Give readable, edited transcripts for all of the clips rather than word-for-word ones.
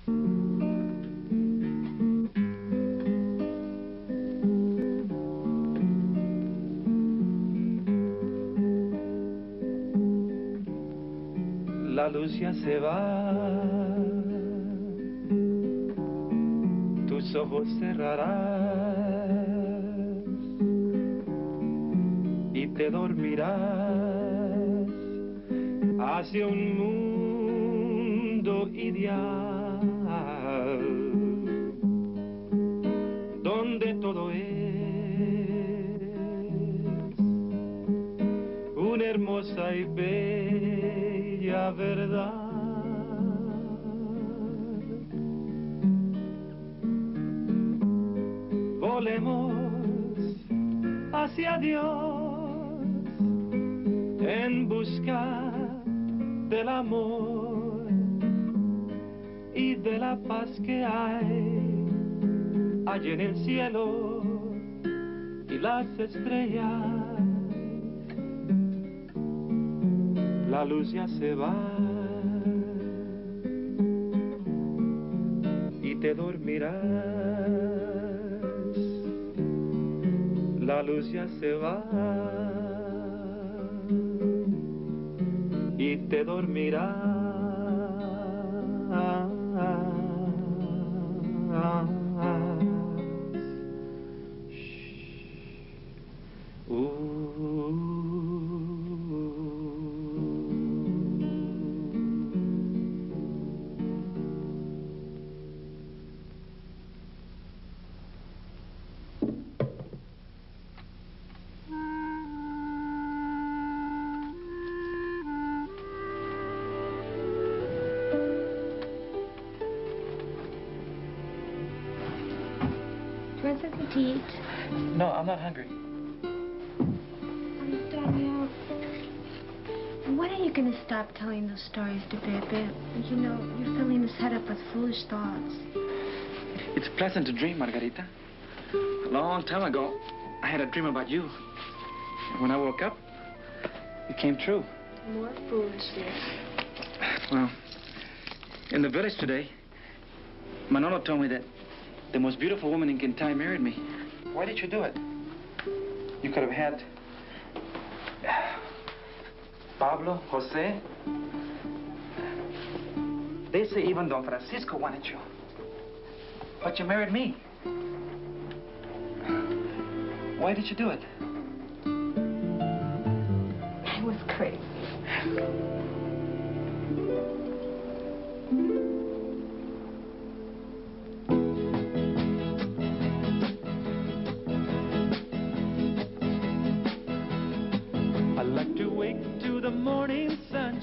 La luz ya se va, tus ojos cerrarás y te dormirás hacia un mundo ideal donde todo es una hermosa y bella verdad. Volemos hacia Dios en busca del amor y de la paz que hay allí en el cielo y las estrellas. La luz ya se va y te dormirás. La luz ya se va y te dormirás. Do you want something to eat? No, I'm not hungry. Daniel, when are you going to stop telling those stories to Pepe? You know, you're filling his head up with foolish thoughts. It's pleasant to dream, Margarita. A long time ago, I had a dream about you. And when I woke up, it came true. More foolishness. Well, in the village today, Manolo told me that the most beautiful woman in Kintai married me. Why did you do it? You could have had Pablo, Jose. They say even Don Francisco wanted you. But you married me. Why did you do it? I was crazy. I like to wake to the morning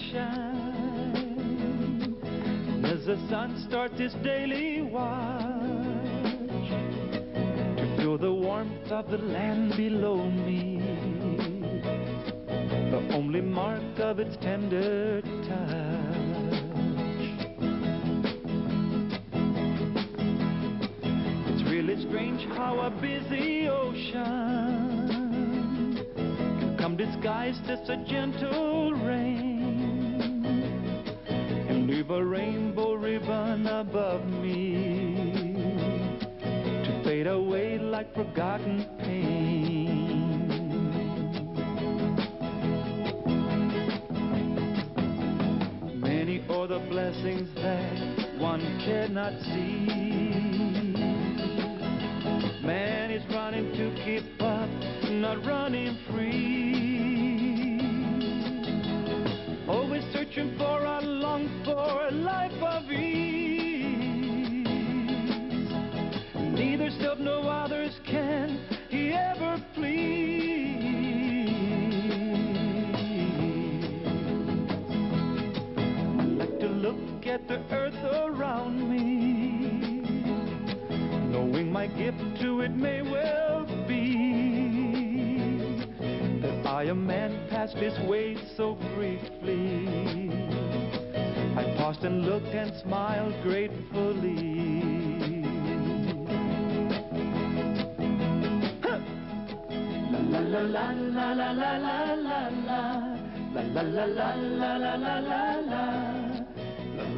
sunshine as the sun starts its daily watch, to feel the warmth of the land below me, the only mark of its tender touch. It's really strange how a busy ocean disguised as a gentle rain and leave a rainbow ribbon above me to fade away like forgotten pain. Many are the blessings that one cannot see. Man is running to keep up, not running free. Always searching for a long for a life of ease. Neither self nor others can he ever please. I like to look at the earth around me, knowing my gift to it may well be that I, a man, passed his way so briefly. I paused and looked and smiled gratefully. Huh. La la la la la la la la la la la la la la la la la la. La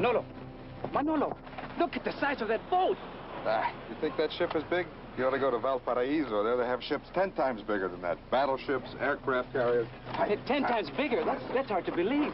Manolo. Manolo, look at the size of that boat. You think that ship is big? You ought to go to Valparaiso. There they have ships 10 times bigger than that. Battleships, aircraft carriers. 10 times bigger? That's hard to believe.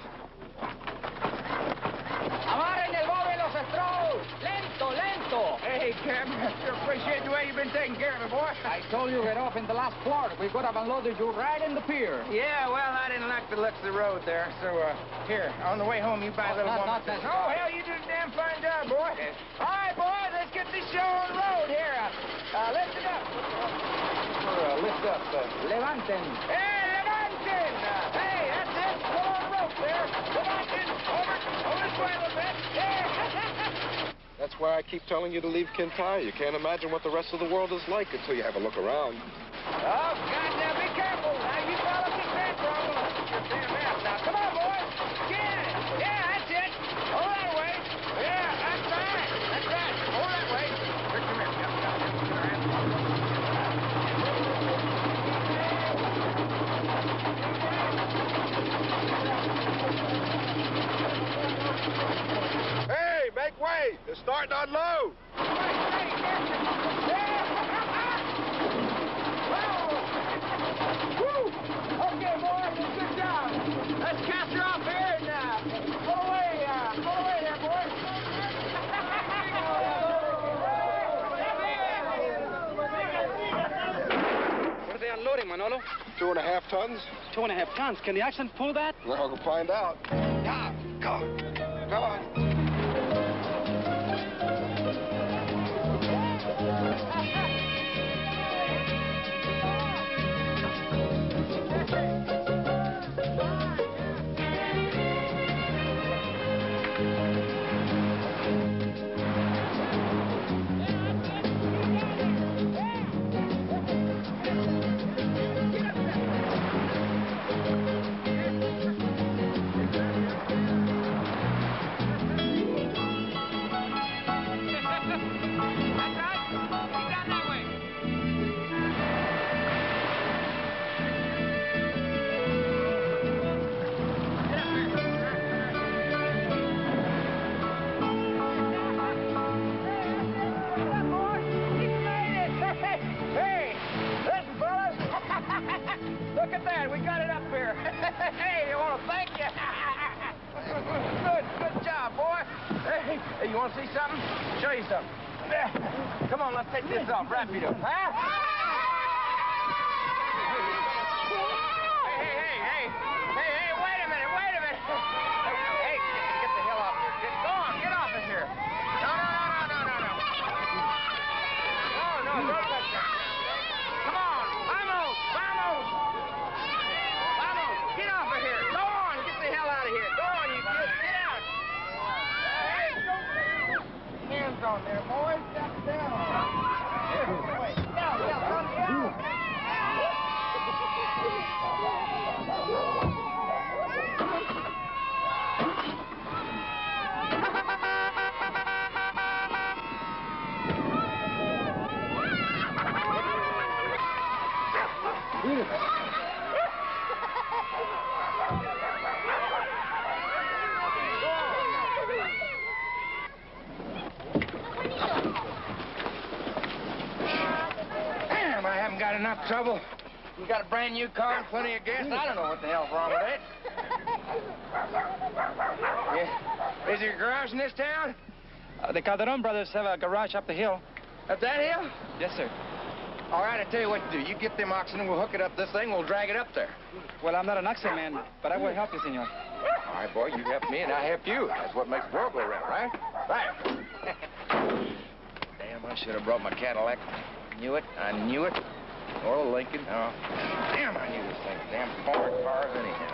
¡Amarren el bobe los estros! ¡Lento, lento! Hey, Captain, I sure appreciate the way you've been taking care of me, boy. I told you right off in the last port. We could have unloaded you right in the pier. Yeah, well, I didn't like the looks of the road there, so, here, on the way home, you buy a little woman. Oh, hell, you did a damn fine job, boy. Yes. All right, boys, let's get this show on the road here. Lift it up. Lift up. Levanten. Hey, levanten! Hey, that's it. Pull on the rope there. Levanten. Over this way a little bit. Yeah. That's why I keep telling you to leave Kintyre. You can't imagine what the rest of the world is like until you have a look around. Oh, God, now be careful. Now, you follow this man, or I'm going to put your damn ass. Now, come on, boys. Get it. Yeah, that's it. Hold that way. Yeah, that's right. That's right. Hold that way. Here, come here. Yep. Hey, make way! They're starting to unload! Okay, boys, good job. Let's cast her off here and pull away there, boys. What are they unloading, Manolo? 2.5 tons? 2.5 tons. Can the accent pull that? Well, we'll find out. Yeah, go. Come on. Look at that, we got it up here. Hey, you want to thank you? Good job, boy. Hey, you want to see something? Show you something. Come on, let's take this off. Rapido. Huh? Hey, wait a minute. Hey, get the hell off here. Get off of here. No. No, don't touch that. Come on, vamos. Get off of here. Go on, get the hell out of here. Go on, you kids, get out. Hey, hands on there, boys. Step down. Down. Damn, I haven't got enough trouble. You got a brand new car and plenty of gas. I don't know what the hell's wrong with it. Yeah. Is there a garage in this town? The Calderon brothers have a garage up the hill. Up that hill? Yes, sir. All right, I tell you what to do. You get them oxen and we'll hook it up this thing. We'll drag it up there. Well, I'm not an oxen man, but I will help you, senor. All right, boy, you help me and I help you. That's what makes the world go round, right? Right. Damn, I should have brought my Cadillac. I knew it. Or a Lincoln. Oh, damn, I knew this thing. Damn foreign cars anyhow.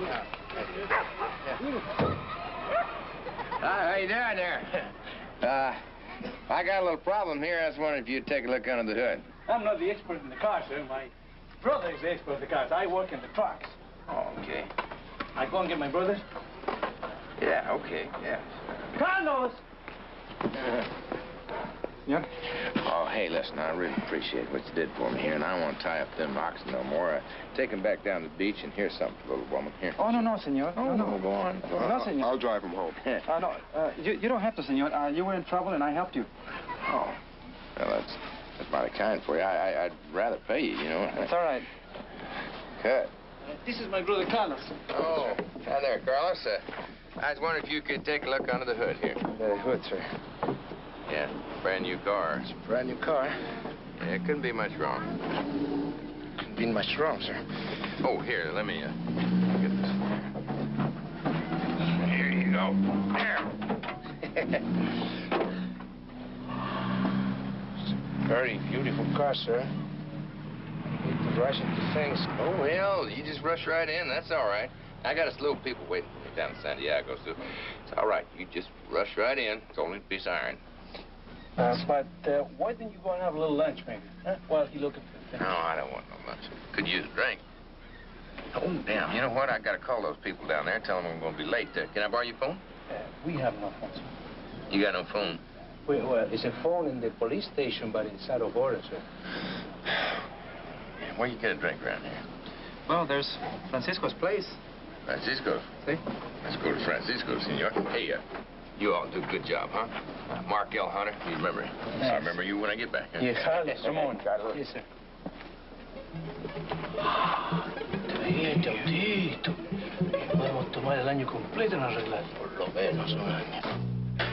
How you doing there? I got a little problem here. I was wondering if you'd take a look under the hood. I'm not the expert in the car, sir. My brother is the expert in the cars. I work in the trucks. Oh, okay. I go and get my brothers. Yeah, okay, yeah. Carlos! Yeah? Oh, hey, listen, I really appreciate what you did for me here, and I don't want to tie up them oxen no more. Take them back down to the beach, and here's something for the little woman. Here. Oh, no, senor. Oh, no, go on. Go on. No, senor. I'll drive him home. No, you don't have to, senor. You were in trouble, and I helped you. Oh, well, that's mighty kind for you. I'd rather pay you, you know. That's all right. Good. This is my brother, Carlos. Oh, hi there, Carlos. I was wondering if you could take a look under the hood here. The hood, sir. Yeah, brand new car. It's a brand new car. Yeah, it couldn't be much wrong. Couldn't be much wrong, sir. Oh, here, let me get this. Here you go. There. It's a very beautiful car, sir. You need to rush into things. Oh, well, you just rush right in. That's all right. I got a slew of people waiting for me down in Santiago, so it's all right. You just rush right in. It's only a piece of iron. But why didn't you go and have a little lunch, maybe? Huh? While you looking for things. No, I don't want no lunch. Could use a drink. Oh, damn. You know what? I got to call those people down there and tell them I'm going to be late. Can I borrow your phone? We have no phone, sir. You got no phone? Well, it's a phone in the police station, but it's out of order, sir. Where you get a drink around here? Well, there's Francisco's place. Francisco's? See? Let's go to Francisco's, senor. Hey, you all do a good job, huh? Mark L. Hunter, you remember him? Yes. I'll remember you when I get back. Huh? Yes, Carlos, Ramon. Carlos. Yes, sir. Bien, Chautito. Podemos tomar el año completo en arreglar. Por lo menos un año.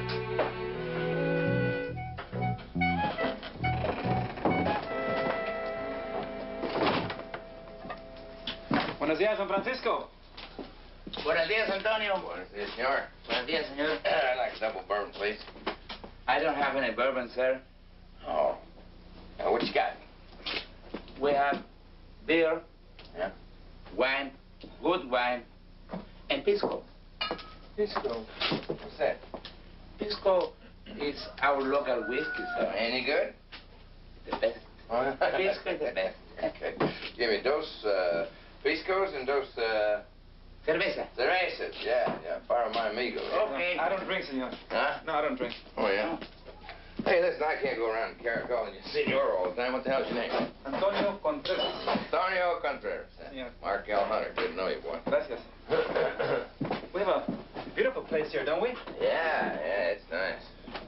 Buenos días, Don Francisco. Buenos días, Antonio. Buenos dias, senor. Buenos días, señor. I'd like a double bourbon, please. I don't have any bourbon, sir. Oh. Now, what you got? We have beer, Yeah? wine, good wine, and pisco. Pisco. What's that? Pisco is our local whiskey, sir. Any good? The best. Pisco is the best. Okay. Give me dos piscos and dos Cerveza. cervezas. Yeah, para my amigo. Okay. I don't drink, senor. Huh? No, I don't drink. Oh, yeah? Hey, listen, I can't go around calling you senor all the time. What the hell's your name? Antonio Contreras. Antonio Contreras. Yeah. Mark L. Hunter. Good to know you, boy. Gracias. We have a beautiful place here, don't we? Yeah, it's nice.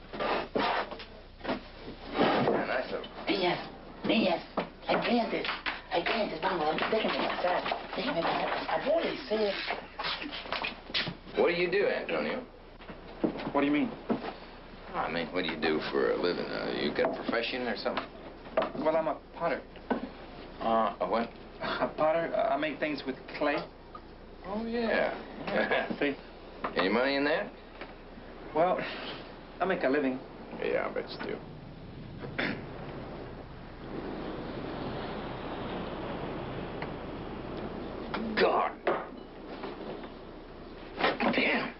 Yeah, nice of Niñas, hay clientes, vamos, déjenme pasar, apúrense. What do you do, Antonio? What do you mean? I mean, what do you do for a living? You got a profession or something? Well, I'm a potter. A what? A potter. I make things with clay. Oh, yeah. See? Any money in that? Well, I make a living. Yeah, I bet you do. God. Damn.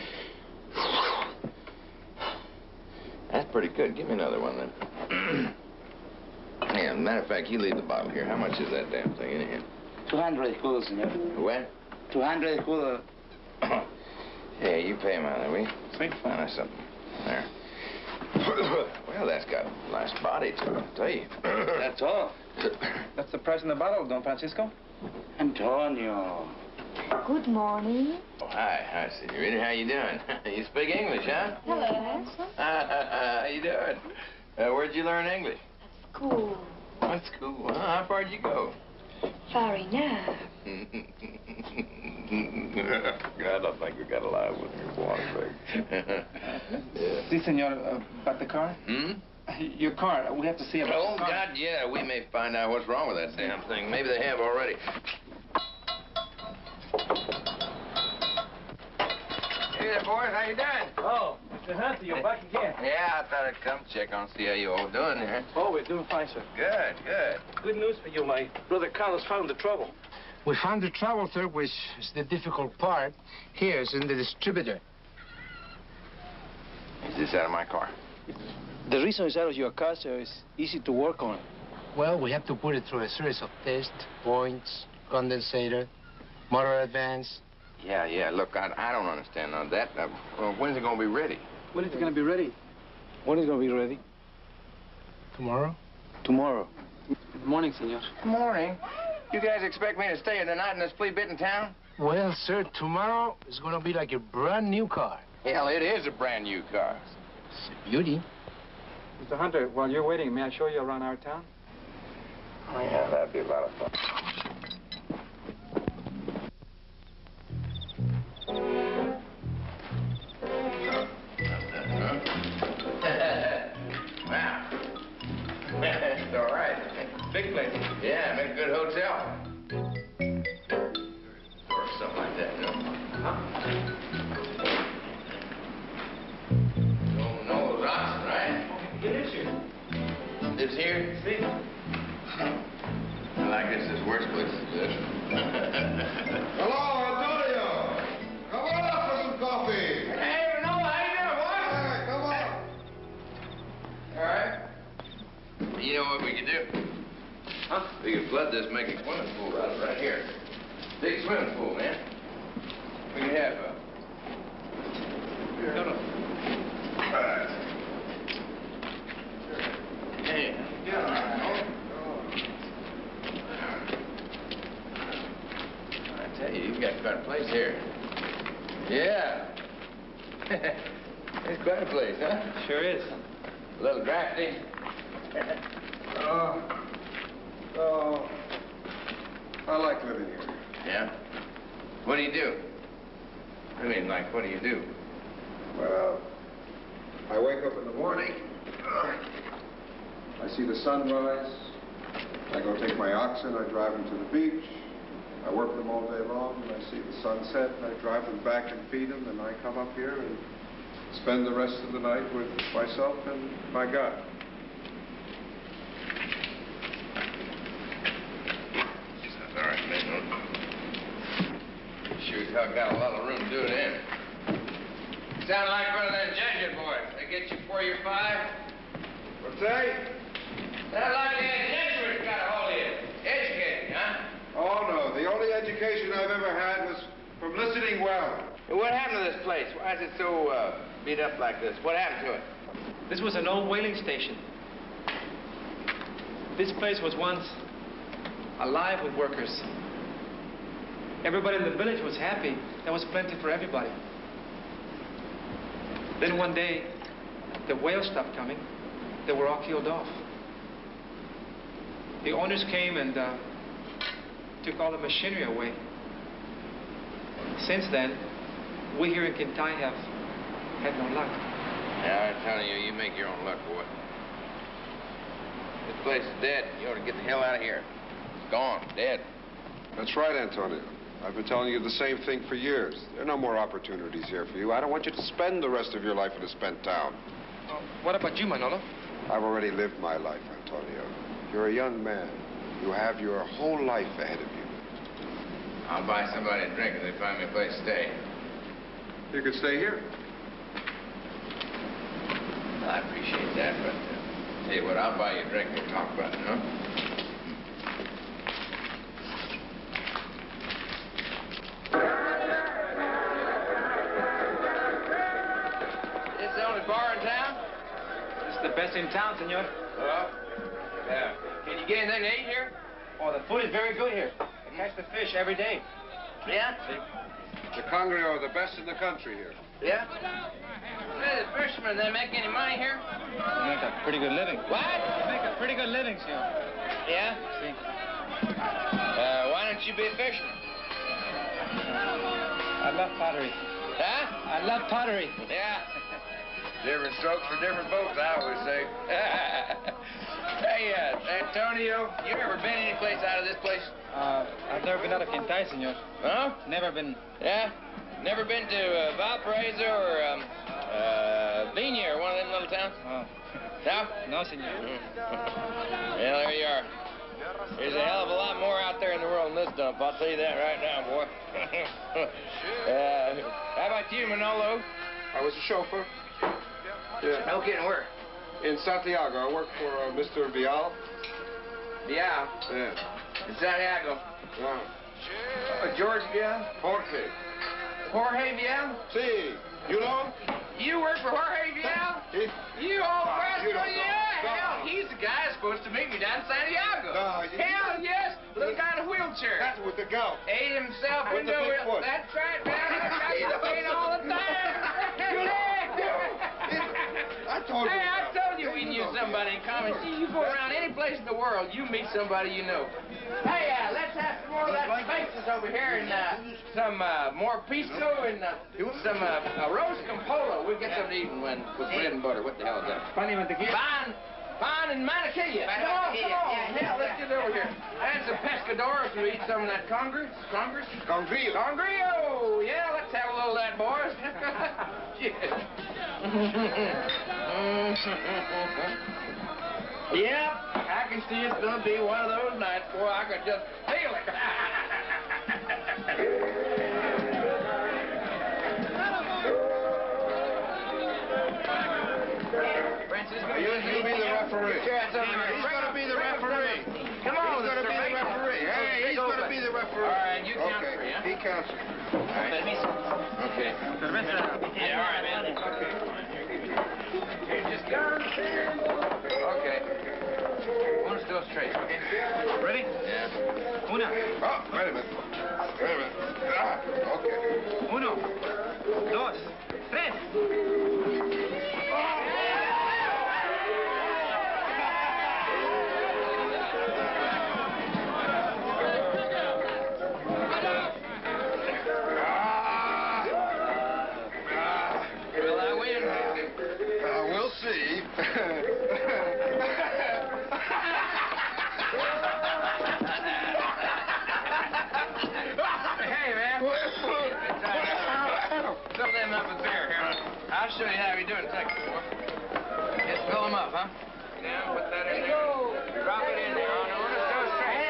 That's pretty good. Give me another one, then. Yeah, matter of fact, you leave the bottle here. How much is that damn thing in here? 200 escudos, señor. What? 200 escudos. Yeah, you pay him out of there, will you? See? Oh, that's something. There. Well, that's got a nice body to it, I'll tell you. That's all. That's the price in the bottle, Don Francisco. Antonio. Good morning. Oh, hi, senorita. How you doing? You speak English, huh? Hello. How you doing? Where'd you learn English? Cool. What school? Huh? How far'd you go? Far enough. God, I think we got a lie with your water, yeah. See, senor, about the car? Hmm? Your car. We have to see about Oh, the car. God, yeah. We may find out what's wrong with that damn thing. Maybe they have already. Hey there, boys. How you doing? Oh, Mr. Hunter, you're back again. Yeah, I thought I'd come check on, see how you all doing there. Oh, we're doing fine, sir. Good, good. Good news for you. My brother Carlos found the trouble. We found the trouble, sir, which is the difficult part. Here is in the distributor. Is this out of my car? The reason it's out of your car, sir, is easy to work on. Well, we have to put it through a series of tests, points, condensator, motor advance. Yeah. Look, I don't understand none of that. When's it going to be ready? When is it going to be ready? When is it going to be ready? Tomorrow? Tomorrow. Good morning, senor. Good morning. You guys expect me to stay the night in this flea-bitten town? Well, sir, tomorrow is going to be like a brand new car. Hell, it is a brand new car. It's a beauty. Mr. Hunter, while you're waiting, may I show you around our town? Oh, yeah, that'd be a lot of fun. Wow. It's all right. Big place. Yeah, make a good hotel. Or something like that, no? No, Ross, right? It is here. Lives here? See? Well, I guess this works place is good. Hello, Antonio. Come on up for some coffee. Hey, no, how you doing, boy? Hey, come on. All right. You know what we could do? Huh? We could flood this, make a swimming pool out of it right here. Big swimming pool, man. We could have No. All right. Hey. I tell you, you've got quite a place here. Yeah. It's quite a place, huh? Sure is. A little drafty. I like living here. Yeah? What do you do? I mean, like, what do you do? Well, I wake up in the morning. I see the sunrise. I go take my oxen. I drive them to the beach. I work them all day long. And I see the sunset. And I drive them back and feed them. And I come up here and spend the rest of the night with myself and my God. Sounds all right, man. Sure as hell got a lot of room to do it in. Sound like one of them Jesuit boys. They get you before you're 5. What's that? Sound like the Jesuits got a hold of you. Educated, huh? Oh, no. The only education I've ever had was from listening well. What happened to this place? Why is it so beat up like this? What happened to it? This was an old whaling station. This place was once alive with workers. Everybody in the village was happy. There was plenty for everybody. Then one day, the whales stopped coming. They were all killed off. The owners came and took all the machinery away. Since then, we here in Kintai have had no luck. Yeah, I'm telling you, you make your own luck, boy. This place is dead. You ought to get the hell out of here. It's gone, dead. That's right, Antonio. I've been telling you the same thing for years. There are no more opportunities here for you. I don't want you to spend the rest of your life in a spent town. What about you, Manolo? I've already lived my life, Antonio. You're a young man. You have your whole life ahead of you. I'll buy somebody a drink if they find me a place to stay. You could stay here. I appreciate that, but tell you what, I'll buy you a drink. We'll talk about it, huh? This the only bar in town? This is the best in town, senor. Well, yeah. Can you get anything to eat here? Oh, the food is very good here. I catch the fish every day. Yeah? The Congrio are the best in the country here. Yeah? Hey, the fishermen, they make any money here? They make a pretty good living. What? They make a pretty good living, senor. Yeah? See? Why don't you be a fisherman? I love pottery. Huh? I love pottery. Yeah. Different strokes for different folks, I always say. Hey, Antonio, you ever been any place out of this place? I've never been out of Kintai, senor. Huh? Never been. Yeah? Never been to Valparaiso or Viña or one of them little towns? Oh. No? No, senor. Well, there you are. There's a hell of a lot more out there in the world than this dump. I'll tell you that right now, boy. How about you, Manolo? I was a chauffeur. Yeah. No kidding, where? In Santiago. I work for Mr. Vial. Vial? Yeah. In Santiago. George Vial? Jorge. Jorge Vial? Si. You know? You work for Jorge Vial? You old rascal, yeah. Hell, he's the guy that's supposed to meet me down in Santiago. Hell, yes. Little guy in a wheelchair. That's with the gout. Ate himself With into the big foot. That's right, man. I pain all the time. I told you. Hey, I told you we knew somebody in common. See, you go around any place in the world, you meet somebody you know. Hey, let's have some more of that faces over here and some more pisco and some roast campolo. We'll get something to eat with bread and butter. What the hell is that? Pan and mantequilla. Come on. Yeah, let's get over here. And some pescadores. We eat some of that Congrio. Congrio. Yeah, let's have a little of that, boys. Yep, I can see it's gonna be one of those nights, boy. I can just feel it. You'll be the referee. He's gonna be the referee. Come on, he's gonna be the referee. Hey, he's gonna be the referee. All right, you count three, huh? He counts. All right. Okay. Yeah, all right, man. Okay. Here, just go. Okay. One's dos, tres, okay? Ready? Yeah. Una. Oh, wait a minute. Okay. Uno, dos, tres. We'll see. Hey, man. Fill them up with beer here. I'll show you how we do it in Texas, boy. Just fill them up, huh? Yeah, put that in there. Drop it in there. On one of those straight.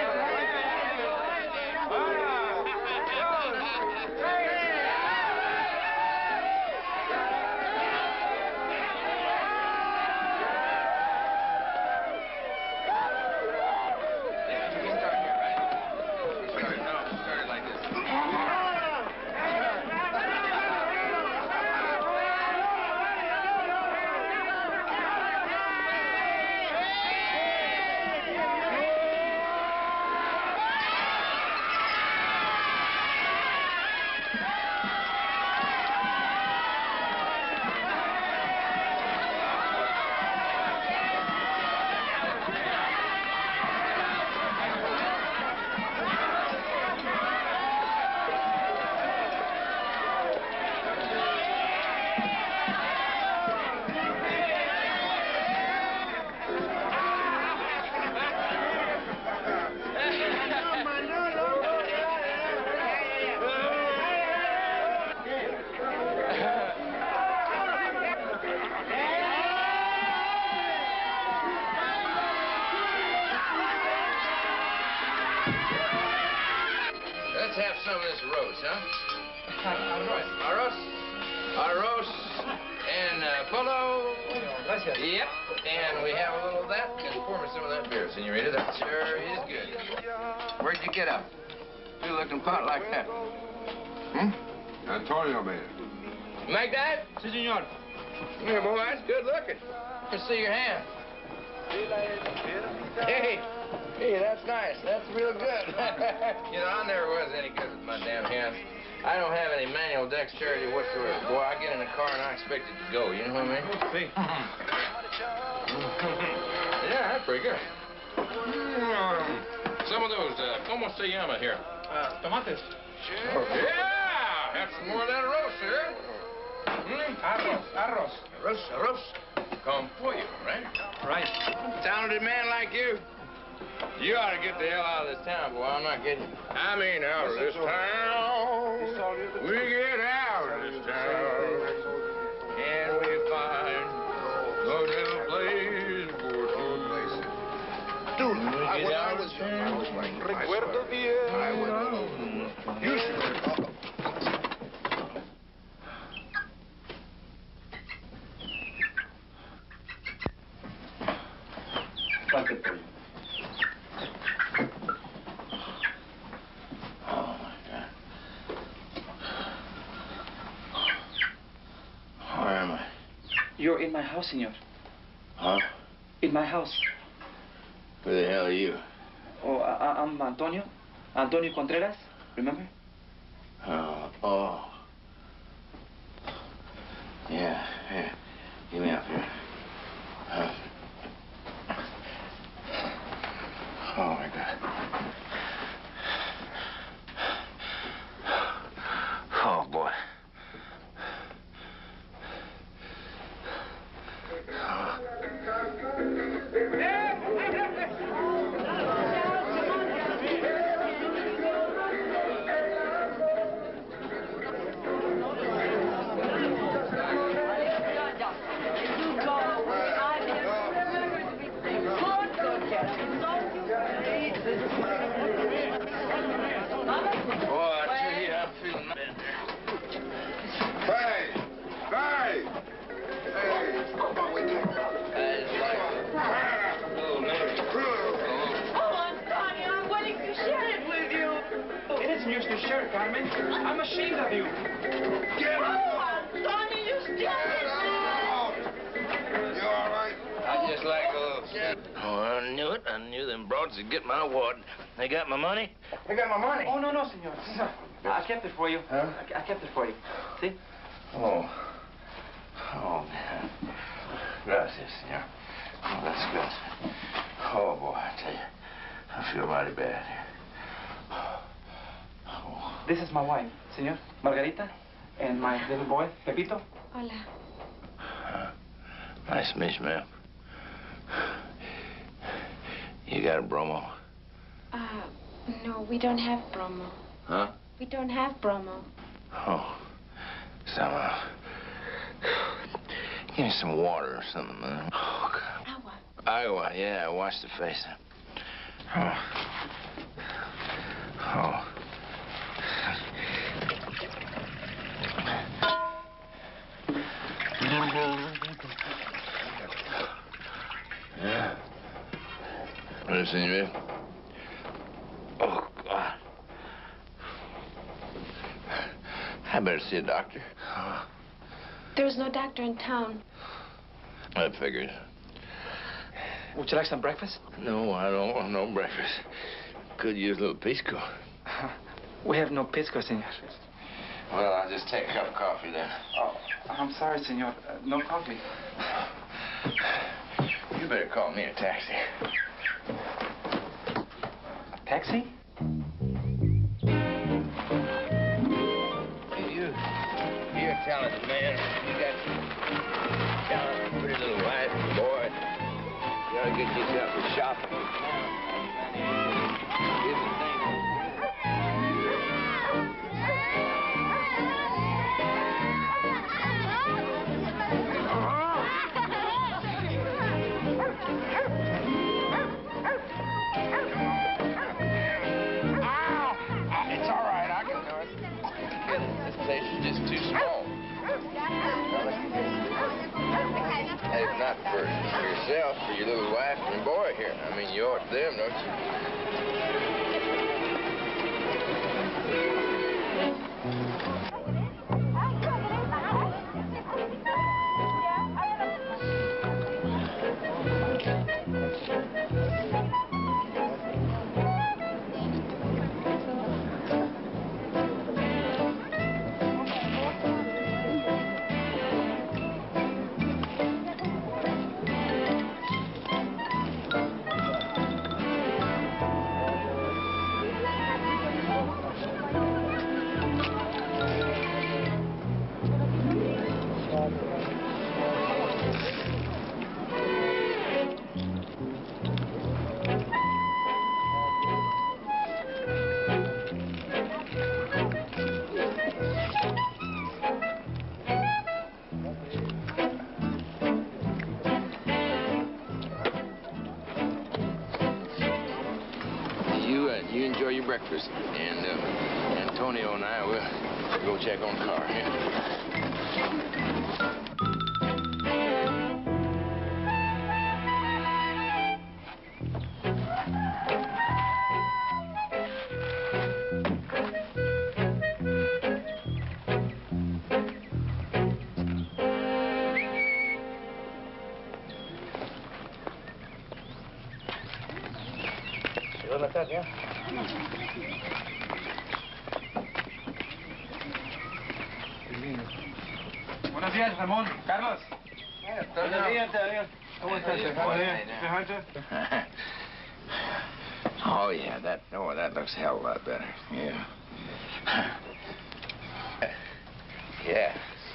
Let's have some of this roast, huh? Arroz. And polo. Gracias. Yep. And we have a little of that. And pour me some of that beer, senorita. That sure is good. Where'd you get up? You looking pot like that? Antonio made it. You make that? Sí, señor. Yeah, boy, that's good looking. Let's see your hand. Hey, that's nice. That's real good. You know, I never was any good with my damn hands. I don't have any manual dexterity whatsoever. Boy, I get in a car and I expect it to go. You know what I mean? Sí. Yeah, that's pretty good. Some of those, ¿cómo se llama here? Tomates. Yeah! Have some more of that roast, sir. Arroz. Arroz. Con pollo, right? Right. Talented man like you. You ought to get the hell out of this town, boy. I'm not kidding. I mean, out of this town. We get out of this town. And we find a little place for two. Dude, when I was young, You're in my house, senor. Huh? In my house. Who the hell are you? Oh, I'm Antonio. Antonio Contreras, remember? Oh. Yeah, here. Get me up here. Oh, my God. Oh, boy. Carmen. I'm ashamed of you. Get out! Oh, Antonio, you stupid! Get out! You all right? I just like a little shit. Oh, I knew it. I knew them broads would get my wad. They got my money? They got my money? Oh, no, senor. I kept it for you. Huh? I kept it for you. See? Oh. Oh, man. Gracias, senor. Oh, that's good. Oh, boy, I tell you, I feel mighty bad here. This is my wife, senor, Margarita, and my little boy, Pepito. Hola. Nice to meet you, ma'am. You got a bromo? No, we don't have bromo. Huh? We don't have bromo. Oh. Some, give me some water or something, man. Oh, God. Agua. Agua, yeah, wash the face. Oh. Oh. Yeah. Listen, you. Oh, God. I better see a doctor. There's no doctor in town. I figured. Would you like some breakfast? No, I don't want no breakfast. Could use a little pisco. We have no pisco, senor. Well, I'll just take a cup of coffee then. Oh, I'm sorry, senor. No coffee. You better call me a taxi. A taxi? Hey, you're a talented man. You got talented, pretty little wife and boy. You ought to get yourself a shopping. Here's the thing. It's all right. I can do it. This place is just too small. Hey, not for yourself, for your little wife and your boy here. I mean, you owe it to them, don't you? You enjoy your breakfast, and Antonio and I will go check on the car. está, señor? Buenos días, Ramón. Carlos. Buenos días. ¿Cómo estás, Mr. Hunter? Oh, yeah, that looks a hell of a lot better. Yeah. Yeah.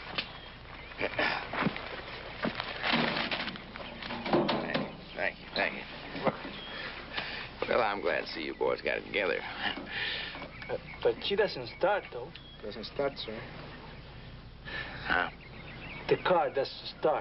Thank you. Well, I'm glad to see you boys got it together. But she doesn't start, though. Doesn't start, sir. Huh? The car doesn't start.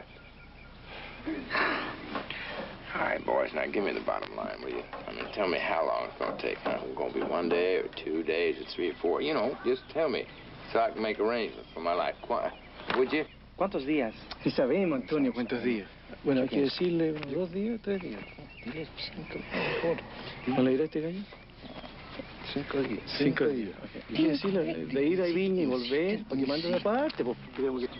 All right, boys, now give me the bottom line, will you? I mean, tell me how long it's going to take. Huh? Going to be 1 day or 2 days or 3 or 4? You know, just tell me so I can make arrangements for my life. Would you? ¿Cuántos días? Sí sabemos, Antonio, cuántos días. Bueno, hay que decirle 2 días, 3 días. 10, 5, mejor. ¿No le diré a este gallo? 5 días. 5 días. Okay. Hay que decirle de ir a Viña y volver, para que mande una parte, pues creemos que...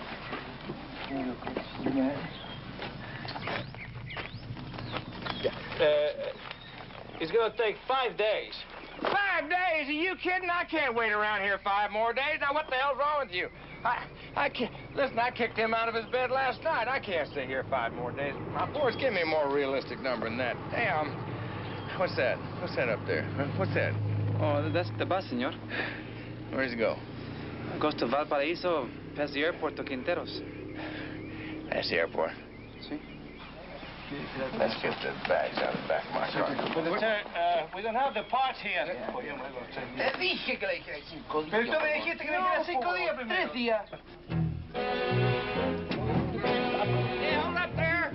It's going to take 5 days. 5 days? Are you kidding? I can't wait around here 5 more days. Now, what the hell's wrong with you? I can't. Listen, I kicked him out of his bed last night. I can't stay here 5 more days. Now, boys, give me a more realistic number than that. Hey, what's that? What's that up there? Huh? What's that? Oh, that's the bus, senor. Where does it go? It goes to Valparaiso, past the airport to Quinteros. That's the airport. See? Let's get the bags out of the back of my car. We don't have the parts here. Te dije que le dijera 5 días. Pero tú me dijiste que le dijera 5 días primero. 3 días. Hey, hold up there.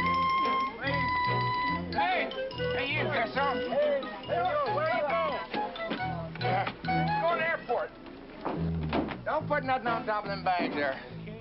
Hey, you got some? Hey, where you going? Go to the airport. Don't put nothing on top of them bags there.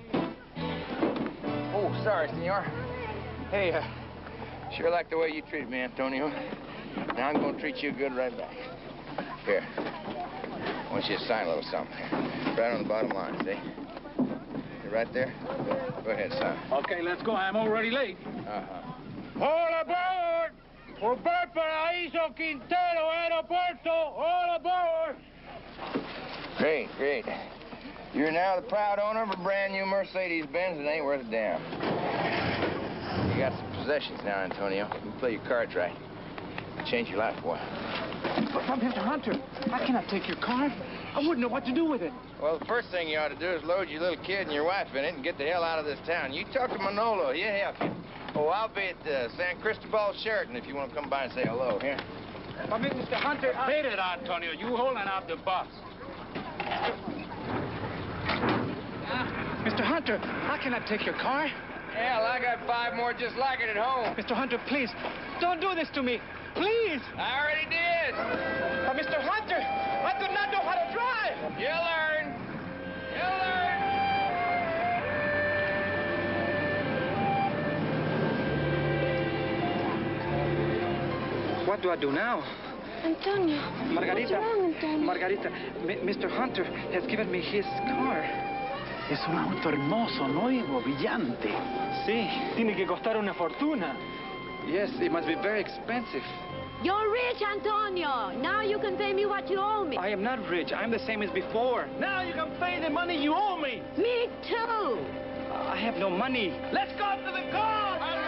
Oh, sorry, senor. Hey, sure like the way you treat me, Antonio. Now I'm going to treat you good right back. Here. I want you to sign a little something. Right on the bottom line, see? You're right there? Go ahead, sign. Okay, let's go. I'm already late. Uh-huh. All aboard! For Valparaiso, Quintero Aeropuerto! All aboard! Great. You're now the proud owner of a brand new Mercedes-Benz that ain't worth a damn. You got some possessions now, Antonio. You can play your cards right. Change your life, boy. But, Mr. Hunter, I cannot take your car. I wouldn't know what to do with it. Well, the first thing you ought to do is load your little kid and your wife in it and get the hell out of this town. You talk to Manolo. He'll help you. Oh, I'll be at San Cristobal Sheraton if you want to come by and say hello, here. But, Mr. Hunter, Wait it, Antonio. You holding out the bus. Mr. Hunter, I cannot take your car. Hell, I got 5 more just like it at home. Mr. Hunter, please, don't do this to me. Please. I already did. But, Mr. Hunter, I do not know how to drive. You'll learn. What do I do now? Antonio. Margarita. What's wrong, Antonio? Margarita, Mr. Hunter has given me his car. Es un auto hermoso, nuevo, brillante. Sí. Tiene que costar una fortuna. Yes, it must be very expensive. You're rich, Antonio. Now you can pay me what you owe me. I am not rich. I'm the same as before. Now you can pay the money you owe me. Me too. I have no money. Let's go to the car.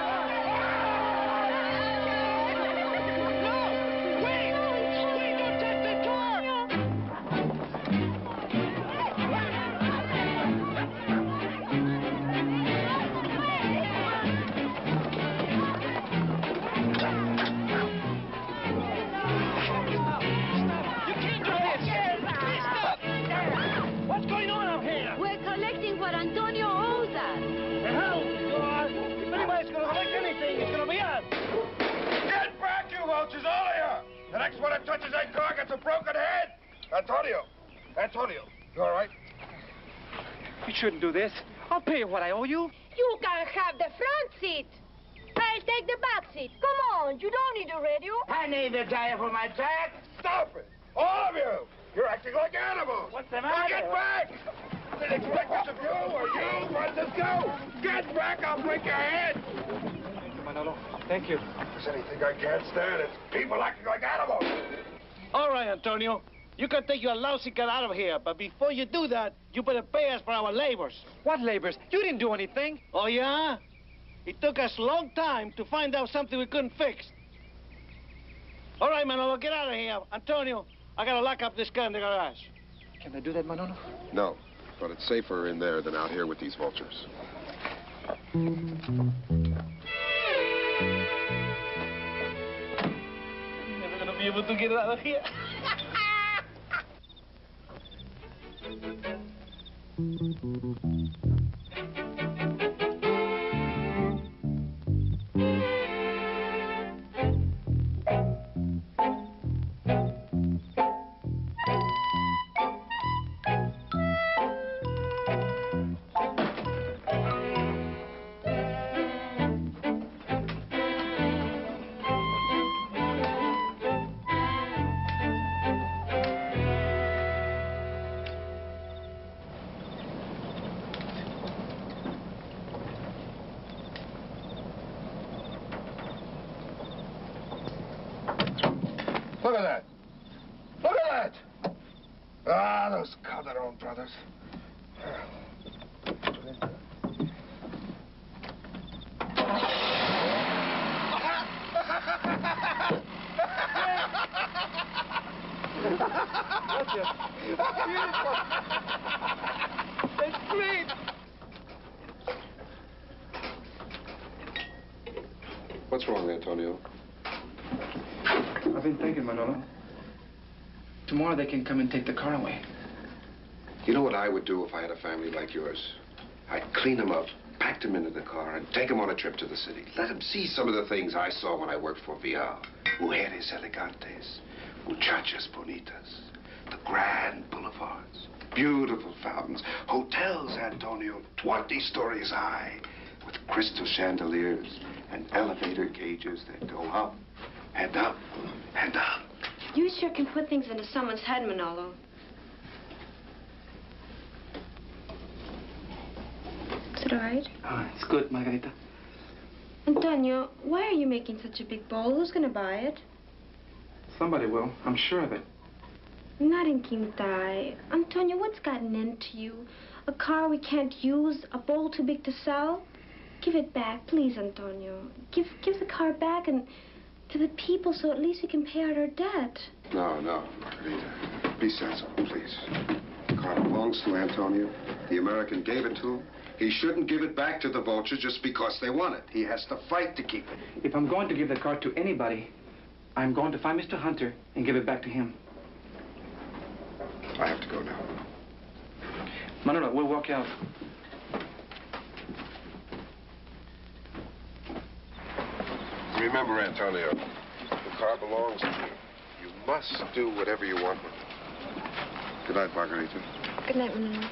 The next one that touches that car gets a broken head. Antonio, you all right? You shouldn't do this. I'll pay you what I owe you. You can have the front seat. I'll take the back seat. Come on, you don't need a radio. I need the tire for my truck. Stop it, all of you. You're acting like animals. What's the Now matter? get back. Didn't expect this of you or you. Where did this go? Get back, I'll break your head. Manolo. Thank you. If there's anything I can't stand, it's people acting like animals. All right, Antonio. You can take your lousy cat out of here, but before you do that, you better pay us for our labors. What labors? You didn't do anything. Oh, yeah? It took us a long time to find out something we couldn't fix. All right, Manolo, get out of here. Antonio, I gotta lock up this car in the garage. Can they do that, Manolo? No, but it's safer in there than out here with these vultures. Never gonna be able to get out of here. Look at that. Look at that. Ah, those Calderon brothers. That's great. What's wrong, Antonio? I've been thinking, Manolo. Tomorrow they can come and take the car away. You know what I would do if I had a family like yours? I'd clean them up, pack them into the car, and take them on a trip to the city. Let them see some of the things I saw when I worked for Vial. Mujeres elegantes, muchachas bonitas, the grand boulevards, beautiful fountains, hotels, Antonio, 20 stories high, with crystal chandeliers and elevator gauges that go up and up and up. You sure can put things into someone's head, Manolo. Is it all right? Ah, it's good, Margarita. Antonio, why are you making such a big bowl? Who's gonna buy it? Somebody will. I'm sure of it. Not in Quintai. Antonio, what's gotten into you? A car we can't use? A bowl too big to sell? Give it back, please, Antonio. Give the car back and to the people so at least we can pay out our debt. No, Margarita. Be sensible, please. The car belongs to Antonio. The American gave it to him. He shouldn't give it back to the vultures just because they want it. He has to fight to keep it. If I'm going to give the car to anybody, I'm going to find Mr. Hunter and give it back to him. I have to go now. Manolo, we'll walk out. Remember, Antonio, the car belongs to you. You must do whatever you want with it. Good night, Margarita. Good night, Manolo.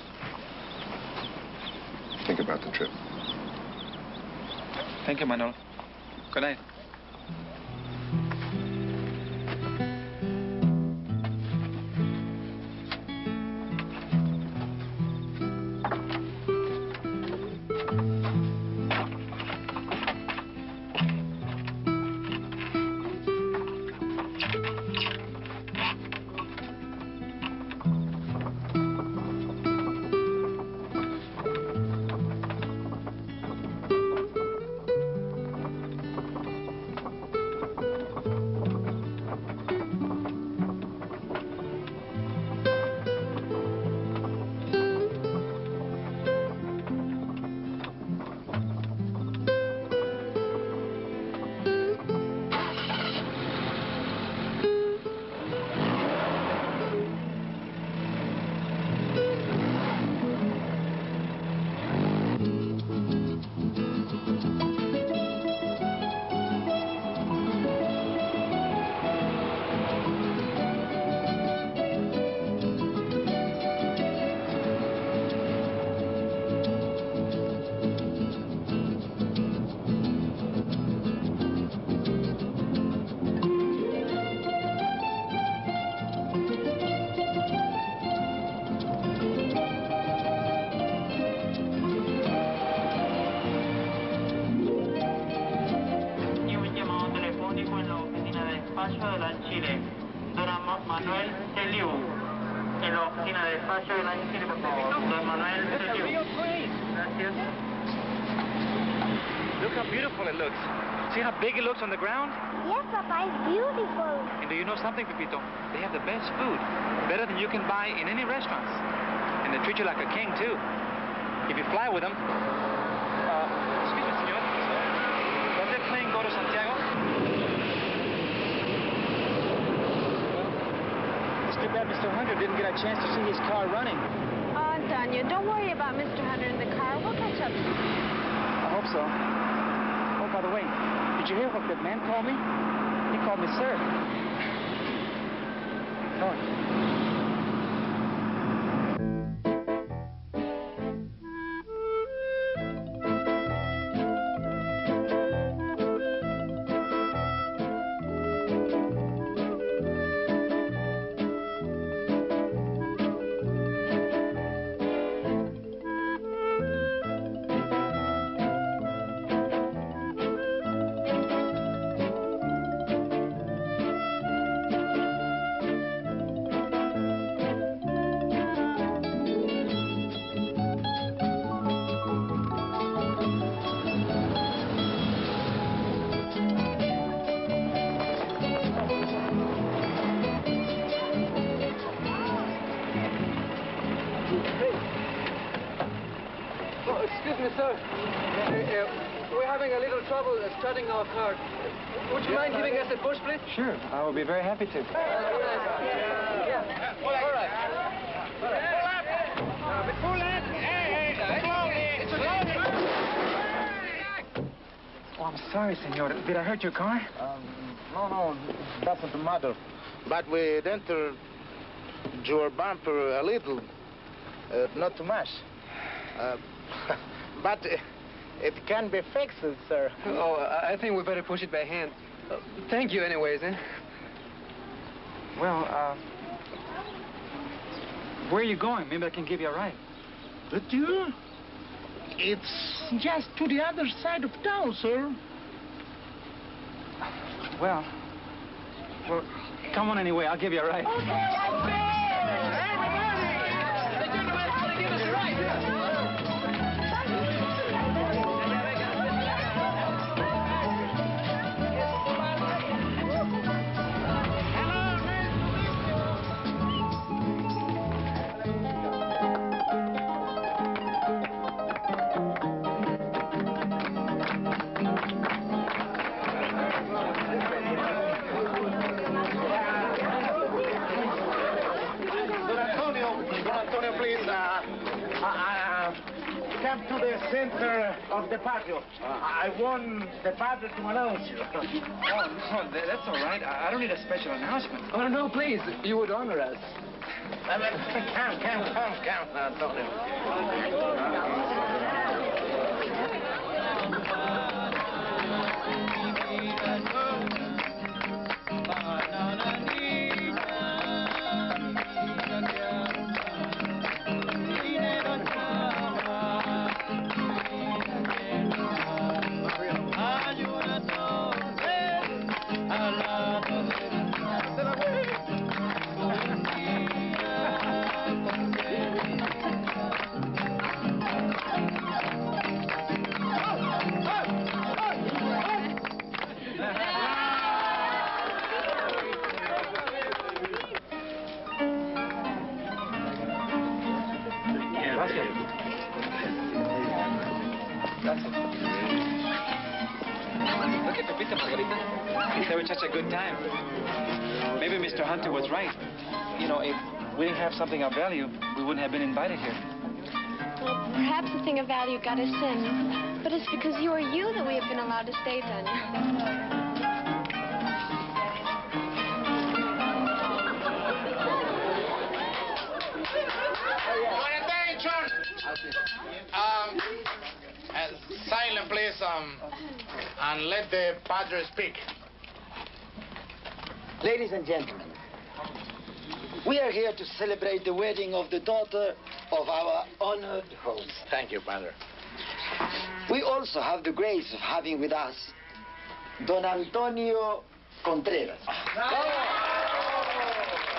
Think about the trip. Thank you, Manolo. Good night. Manuel Celiu. En la oficina de despacho de la Ingeniería, por favor. Don Manuel Celiu. Gracias. Look how beautiful it looks. See how big it looks on the ground? Yes, Papa, it's beautiful. And do you know something, Pepito? They have the best food. Better than you can buy in any restaurants. And they treat you like a king, too. If you fly with them... excuse me, senor. Does that plane go to Santiago? It's too bad Mr. Hunter didn't get a chance to see his car running. Oh, Antonio, don't worry about Mr. Hunter in the car. We'll catch up soon. I hope so. Oh, by the way, did you hear what that man called me? He called me sir. Oh. We're having a little trouble starting our car. Would you mind giving us a push, please? Sure, I will be very happy to. All right. Oh, I'm sorry, senor. Did I hurt your car? No, doesn't matter. But we entered your bumper a little, not too much. But it can be fixed, sir. Oh, I think we better push it by hand. Thank you anyways, eh? Well, where are you going? Maybe I can give you a ride. But you? It's just to the other side of town, sir. Well, come on anyway. I'll give you a ride. Come to the center of the patio. I want the padre to announce you. Oh, no, that's all right. I don't need a special announcement. Oh, no, please. You would honor us. Come, Antonio. Look at Pepita, Margarita. He's having such a good time. Maybe Mr. Hunter was right. You know, if we didn't have something of value, we wouldn't have been invited here. Well, perhaps the thing of value got us in. But it's because you that we have been allowed to stay, Tanya. Silent, please, and let the padre speak. Ladies and gentlemen, we are here to celebrate the wedding of the daughter of our honored host. Thank you, padre. We also have the grace of having with us Don Antonio Contreras.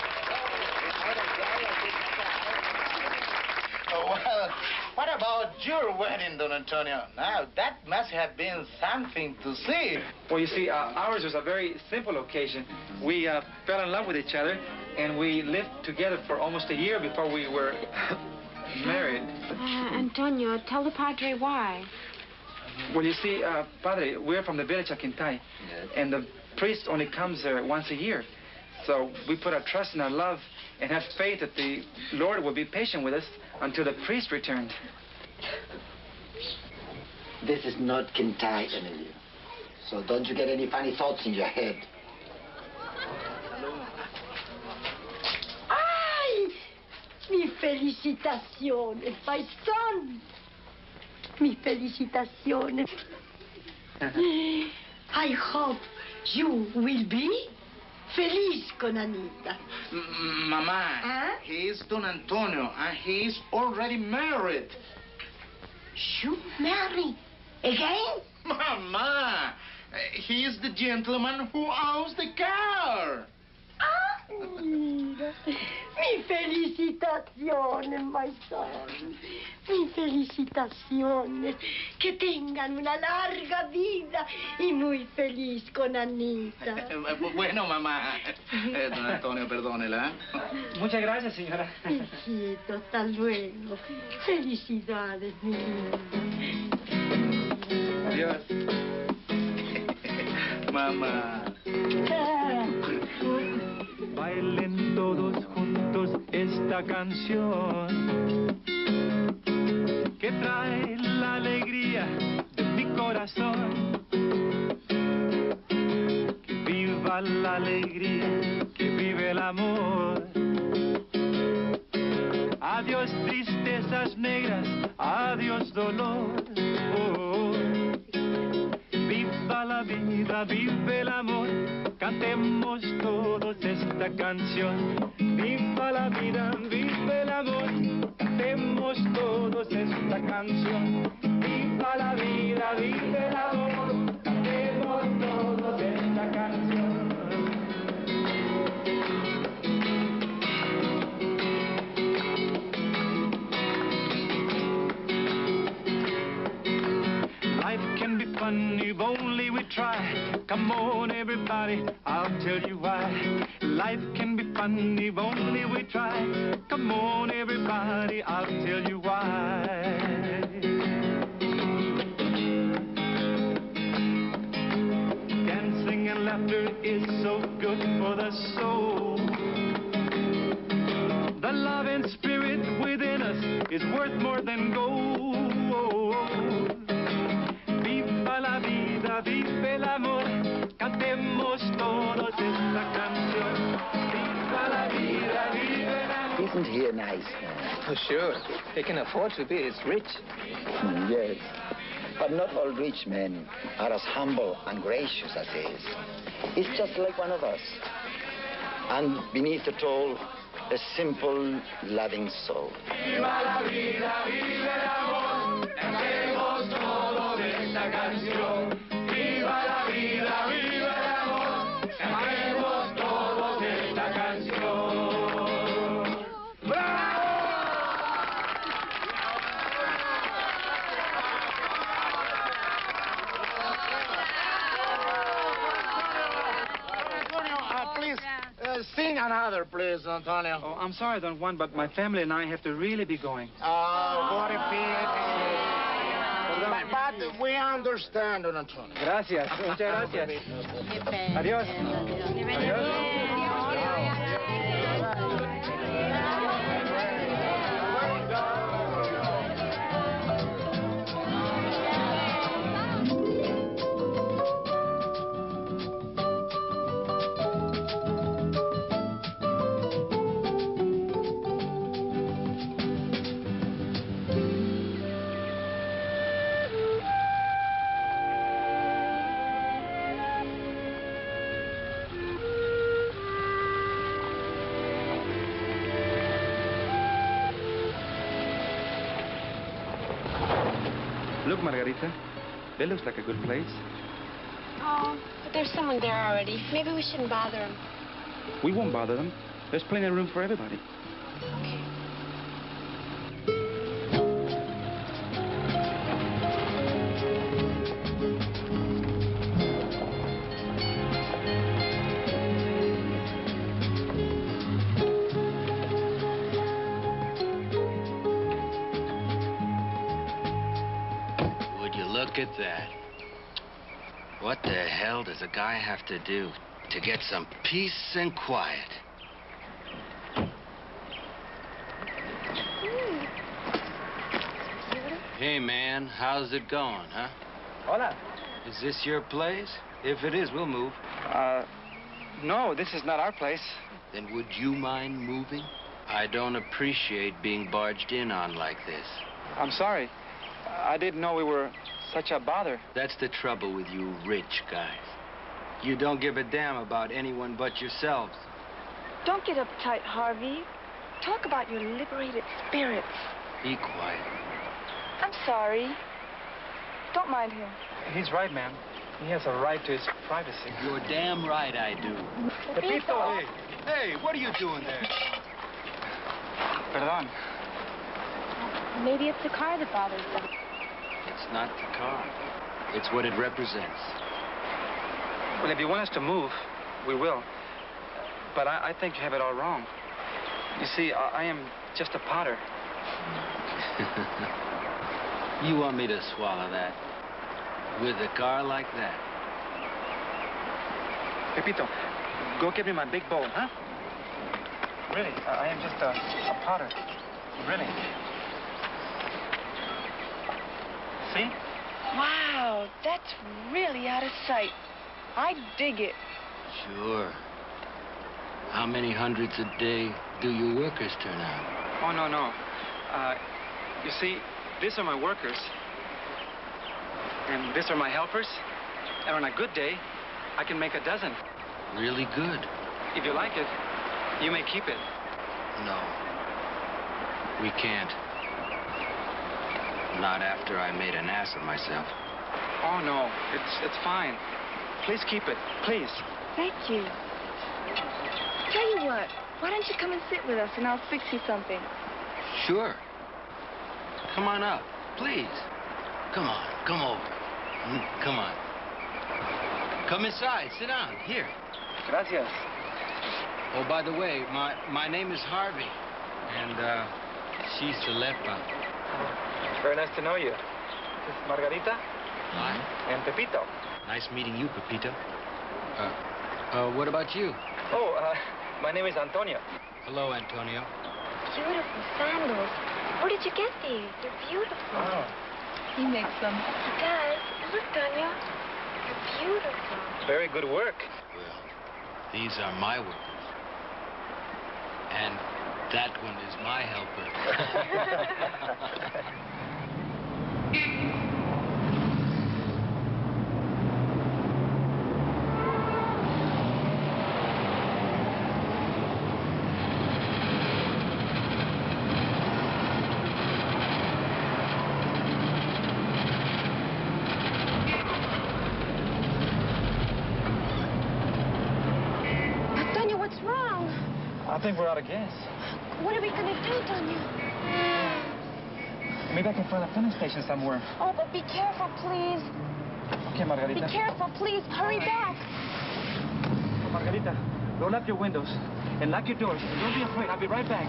Well, what about your wedding, Don Antonio? Now, that must have been something to see. Well, you see, ours was a very simple occasion. We fell in love with each other, and we lived together for almost a year before we were married. Antonio, tell the Padre why. Well, you see, Padre, we're from the village of Quintay, and the priest only comes there once a year. So we put our trust in our love and have faith that the Lord will be patient with us until the priest returned. This is not Quintay, Emilio. So don't you get any funny thoughts in your head. Ay! Mi felicitaciones, my son. Mi felicitaciones. I hope you will be feliz con Anita. Mama, he is Don Antonio, and he is already married. You marry again? Mama, he is the gentleman who owns the car. Mira, mi felicitaciones, my son. Mi felicitaciones. Que tengan una larga vida y muy feliz con Anita. Bueno, mamá. Don Antonio, perdónela. Muchas gracias, señora. Hijito, hasta luego. Felicidades, mi niño. Adiós. Mamá. Bailen todos juntos esta canción que trae la alegría de mi corazón. Que viva la alegría, que vive el amor. Adiós tristezas negras, adiós dolor. Oh, viva la vida, vive el amor. Cantemos todos esta canción. Viva la vida, vive el amor. Cantemos todos esta canción. Viva la vida, vive el amor. Cantemos todos esta canción. Life can be fun if only we try. Come on, everybody, I'll tell you why. Life can be fun if only we try. Come on, everybody, I'll tell you why. Dancing and laughter is so good for the soul. The love and spirit within us is worth more than gold. Viva la vida, vive el amor. Cantemos todos esta canción. Viva la vida, vive el amor. Isn't he a nice man? For sure. He can afford to be. He's rich. Yes. But not all rich men are as humble and gracious as he is. He's just like one of us. And beneath it all, a simple, loving soul. Viva la vida, vive el amor. Cantemos todos esta canción. Viva la vida, vive el amor. Cantemos todos esta canción. ¡Bravo! Antonio, please, sing another, please, Antonio. Oh, I'm sorry, Don Juan, but my family and I have to really be going. Oh, what a pity. But we understand, Don Antonio. Gracias. Muchas gracias. Adiós. Look, Margarita, that looks like a good place. Oh, but there's someone there already. Maybe we shouldn't bother him. We won't bother them. There's plenty of room for everybody. Okay. Look at that. What the hell does a guy have to do to get some peace and quiet? Hey, man, how's it going, huh? Hola. Is this your place? If it is, we'll move. No, this is not our place. Then would you mind moving? I don't appreciate being barged in on like this. I'm sorry. I didn't know we were such a bother. That's the trouble with you rich guys. You don't give a damn about anyone but yourselves. Don't get uptight, Harvey. Talk about your liberated spirits. Be quiet. I'm sorry. Don't mind him. He's right, ma'am. He has a right to his privacy. You're damn right I do. Pepito! Hey, what are you doing there? Perdón. Maybe it's the car that bothers them. It's not the car. It's what it represents. Well, if you want us to move, we will. But I think you have it all wrong. You see, I am just a potter. You want me to swallow that? With a car like that? Pepito, go get me my big bowl, huh? Really, I am just a potter. Really. See? Wow, that's really out of sight. I dig it. Sure. How many hundreds a day do your workers turn out? Oh, no. You see, these are my workers. And these are my helpers. And on a good day, I can make a dozen. Really good. If you like it, you may keep it. No. We can't. Not after I made an ass of myself. Oh, no. It's fine. Please keep it. Please. Thank you. Tell you what, why don't you come and sit with us and I'll fix you something? Sure. Come on up, please. Come on, come over. Come on. Come inside, sit down, here. Gracias. Oh, by the way, my name is Harvey, and she's Selepa. Very nice to know you. This is Margarita. Hi. And Pepito. Nice meeting you, Pepito. What about you? Oh, my name is Antonio. Hello, Antonio. Beautiful sandals. Where did you get these? They're beautiful. Oh. He makes them. He does. Look, Tanya. They're beautiful. Very good work. Well, these are my workers. And that one is my helper. I think we're out of gas. What are we going to do, Tanya? Maybe I can find a filling station somewhere. Oh, but be careful, please. Okay, Margarita. Be careful, please. Hurry back. Oh, Margarita, roll up your windows and lock your doors. And don't be afraid. I'll be right back.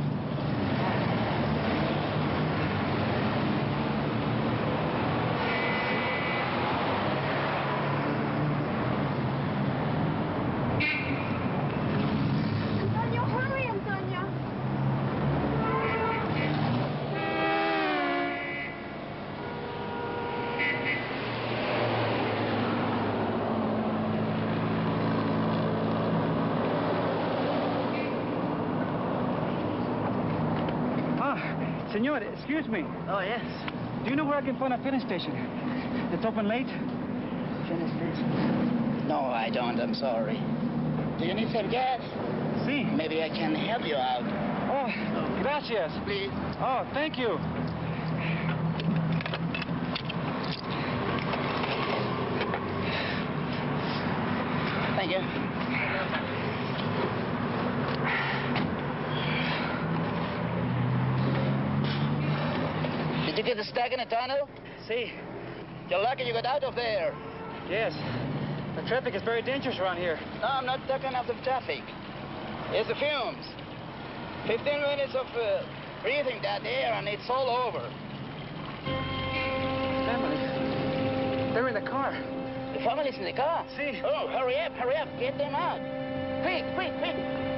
Senor, excuse me. Oh, yes. Do you know where I can find a filling station? It's open late? Filling station? No, I don't. I'm sorry. Do you need some gas? Si. Maybe I can help you out. Oh, gracias. Please. Oh, thank you. Thank you. Did you get stuck in a tunnel? See. You're lucky you got out of there. Yes. The traffic is very dangerous around here. No, I'm not talking of the traffic. It's the fumes. 15 minutes of breathing that air and it's all over. Family. car. The family's in the car? See. Oh, hurry up, get them out. Quick, quick, quick.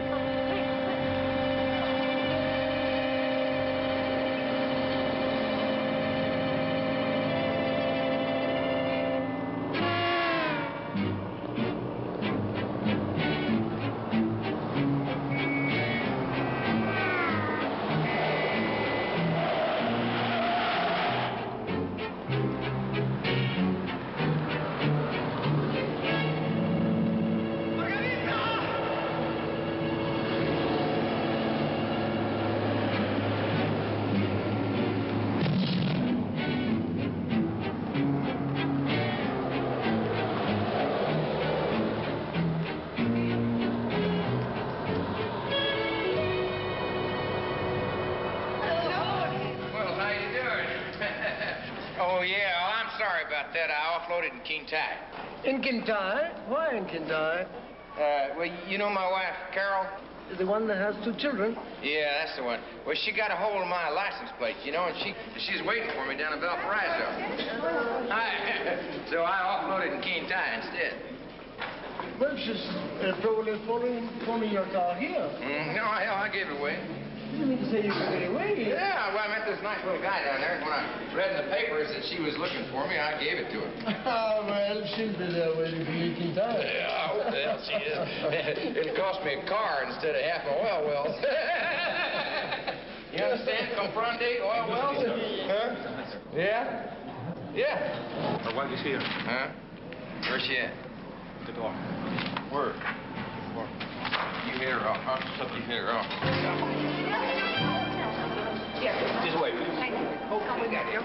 That I offloaded in Kintai. In Kintai? Why in Kintai? Well, you know my wife, Carol? The one that has 2 children? Yeah, that's the one. Well, she got a hold of my license plate, you know, and she's waiting for me down in Valparaiso. So I offloaded in Kintai instead. Well, she's probably following your car here. No, I gave it away. You mean to say you gave it away? Yeah, well, I met this nice little guy down there. When I read in the papers that she was looking for me, I gave it to her. Well, she'll be there waiting for you in time. Yeah, I hope that she is. It'll cost me a car instead of half my oil wells. You understand? Comprende oil wells? Huh? Yeah? Yeah. Her wife is here. Huh? Where's she at? The door. Where? You hit her off, huh? You hit her off. This way, please. Thank you. Oh, we got it.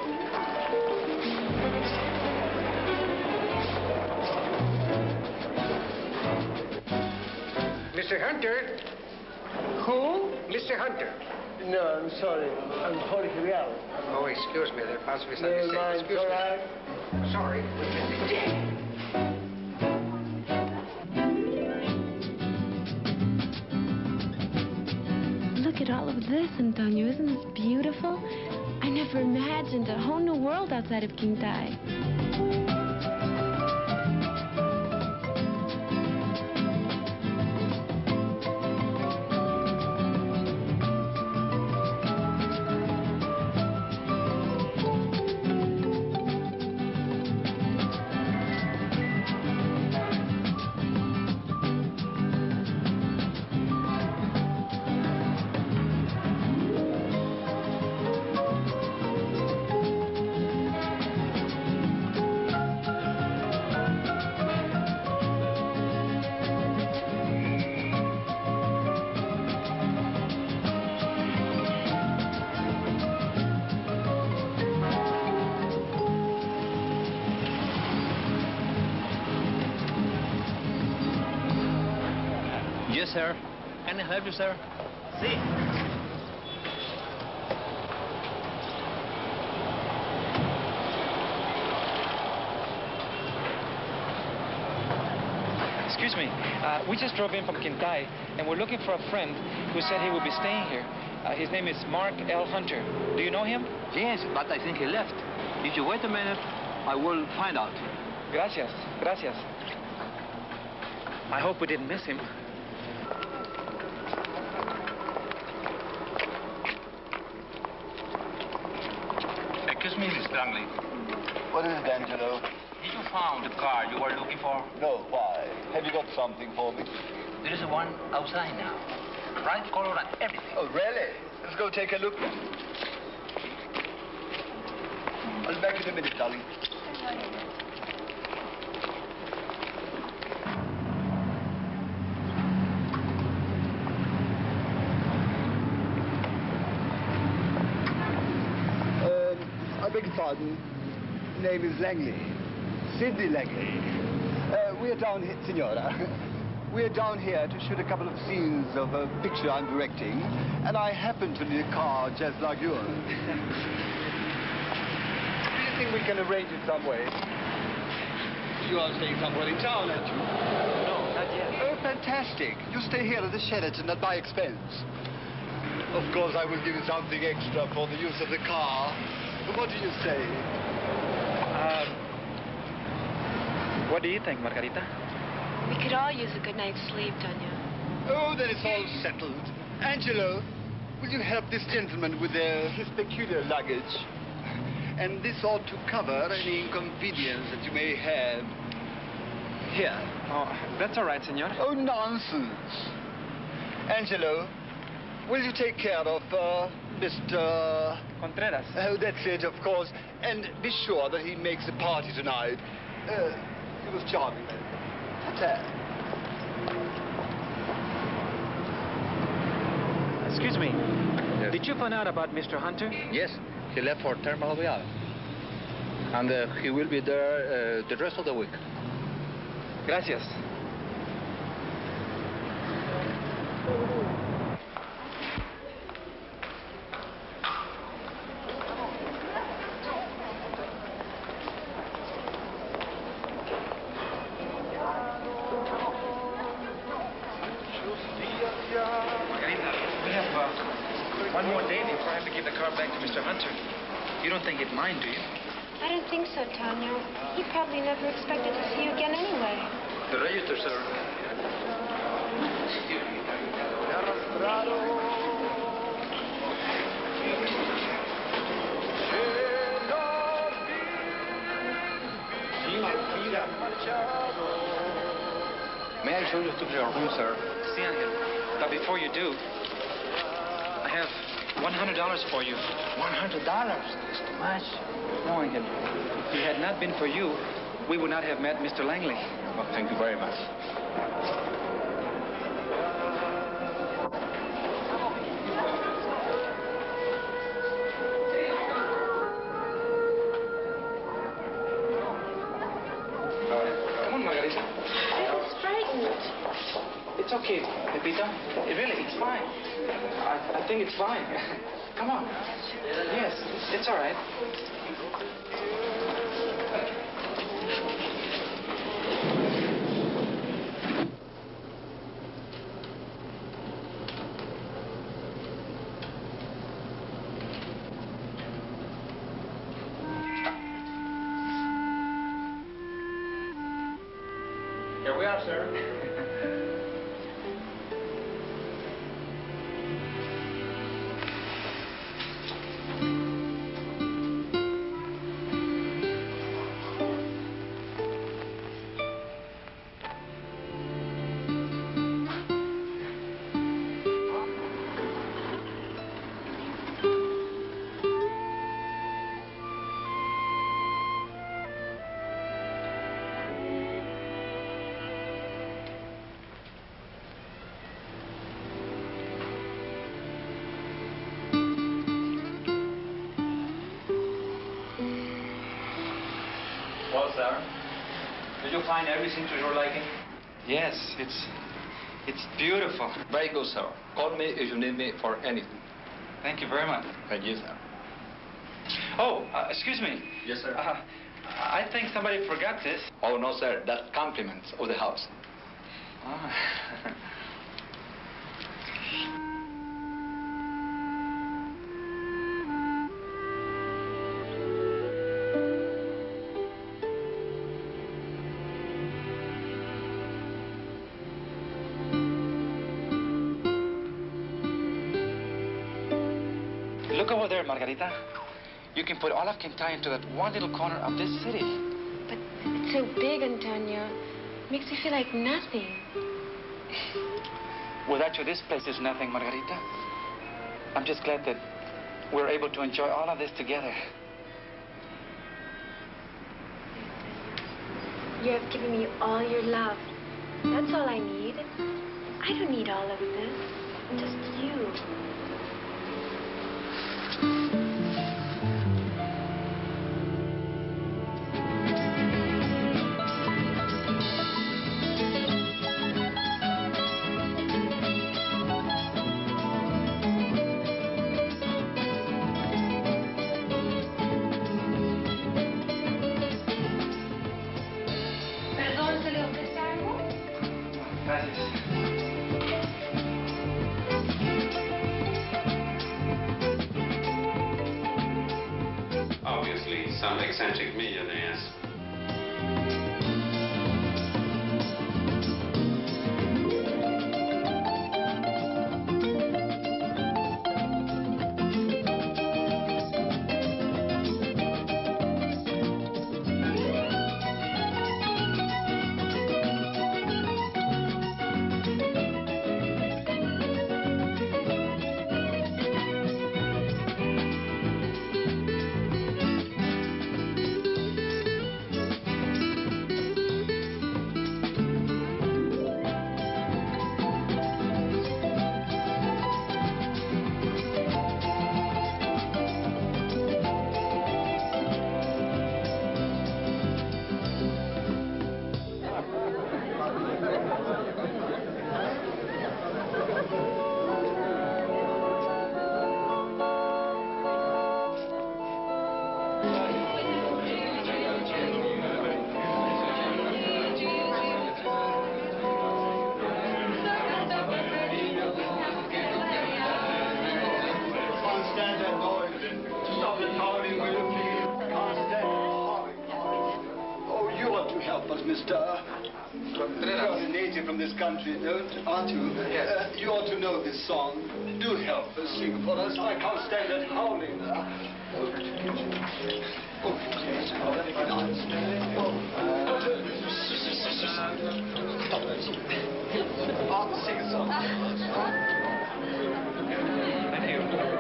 Mr. Hunter? Who? Mr. Hunter. No, I'm sorry. I'm Jorge Real. Oh, excuse me. There possibly Never something mind, Excuse all me. right. Sorry. Look at all of this, Antonio. Isn't this beautiful? I never imagined a whole new world outside of Kintai. Yes, sir. Can I help you, sir? See. Excuse me. We just drove in from Kintai, and we're looking for a friend who said he would be staying here. His name is Mark L. Hunter. Do you know him? Yes, but I think he left. If you wait a minute, I will find out. Gracias. Gracias. I hope we didn't miss him. Excuse me, Miss Langley. What is it, Angelo? Did you found the car you were looking for? No, why? Have you got something for me? There is one outside now. Right color and everything. Oh, really? Let's go take a look. I'll be back in a minute, darling. I beg your pardon. Name is Langley. Sidney Langley. We're down here, Signora. We're down here to shoot a couple of scenes of a picture I'm directing, and I happen to need a car just like yours. Do you think we can arrange it some way? You are staying somewhere in town, aren't you? No, not yet. Oh, fantastic. You stay here at the Sheraton at my expense. Of course, I will give you something extra for the use of the car. What do you say? What do you think, Margarita? We could all use a good night's sleep, Tonya. Oh, then it's all settled. Angelo, will you help this gentleman with his peculiar luggage? And this ought to cover any inconvenience that you may have. Here. Oh, that's all right, senor. Oh, nonsense. Angelo, will you take care of Mr. Contreras? Oh, that's it, of course. And be sure that he makes a party tonight. It was charming, then. Ta-ta. Excuse me. Yes. Did you find out about Mr. Hunter? Yes, he left for Terminal Real. And he will be there the rest of the week. Gracias. One more day before I have to give the car back to Mr. Hunter. You don't think he'd mind, do you? I don't think so, Tonyo. He probably never expected to see you again anyway. The register, sir. May I show you to your room, sir? Sí, Angel. But before you do, I have $100 for you. $100? That's too much. No, Angel. If it had not been for you, we would not have met Mr. Langley. Well, thank you very much. Come on, Margarita. I was frightened. It's okay, Pepita. It's fine. I think it's fine. Come on. Yes, it's all right. Here we are, sir. Well, sir, did you find everything to your liking? Yes, it's beautiful. Very good, sir. Call me if you need me for anything. Thank you very much. Thank you, sir. Oh, excuse me. Yes, sir. I think somebody forgot this. Oh, no, sir. That's compliments of the house. Ah. Look over there, Margarita. You can put all of Kintyre into that one little corner of this city. But it's so big, Antonio. Makes me feel like nothing. Without you, this place is nothing, Margarita. I'm just glad that we're able to enjoy all of this together. You have given me all your love. That's all I need. I don't need all of this. Just you. Perdón, ¿se le ofrece algo? Gracias. Obviously, some eccentric millionaires. Mr. Contreras. You're a native from this country, aren't you? Yes. You ought to know this song. Do help us sing for us. I can't stand that howling. Sing a song. Thank you.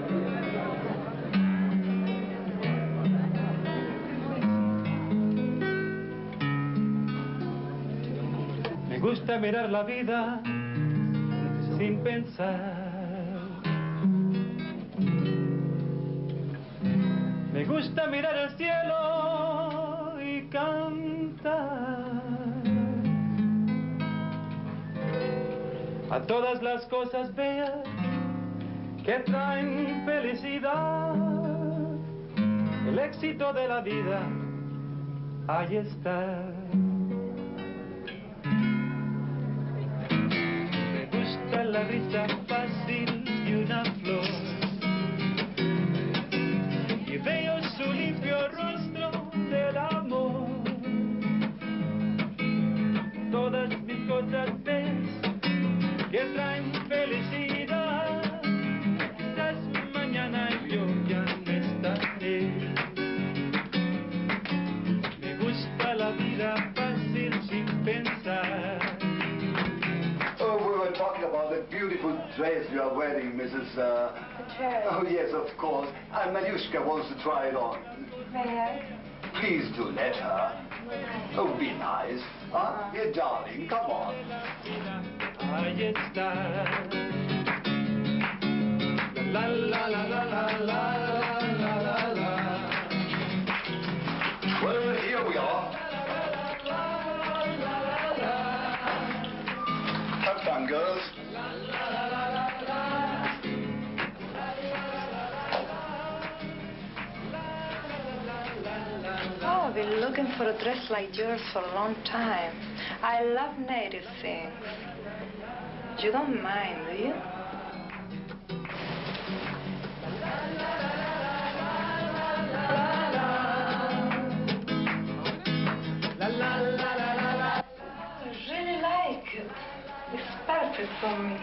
Me gusta mirar la vida sin pensar. Me gusta mirar el cielo y cantar a todas las cosas bellas que traen felicidad. El éxito de la vida, ahí está. Me gusta la risa fácil de una flor y veo su limpio rostro del amor. Todas mis cosas bellas que traen felicidad. Quizás mañana yo ya no estaré. Me gusta la vida fácil sin pensar. Oh, we were talking about the beautiful dress you are wearing, Mrs. The dress? Oh, yes, of course. And Mariushka wants to try it on. May I? Please do let her. Oh, be nice. Huh? Dear darling, come on. Ahí está. La la la la la la la la la. Well, here we are. Have fun, girls. Oh, I've been looking for a dress like yours for a long time. I love native things. You don't mind, do you? I really like it. It's perfect for me.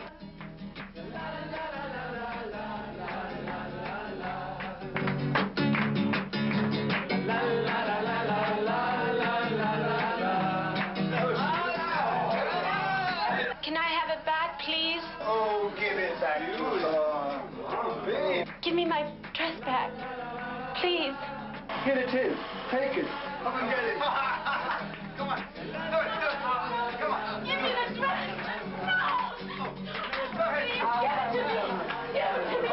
Can I have it back, please? Oh, give it back to her. Babe. Give me my dress back, please. Here it is. Take it. Come and get it. Come on. Do it. Come on. Give me the dress. No. Go ahead. Please, give it to me. Give it to me.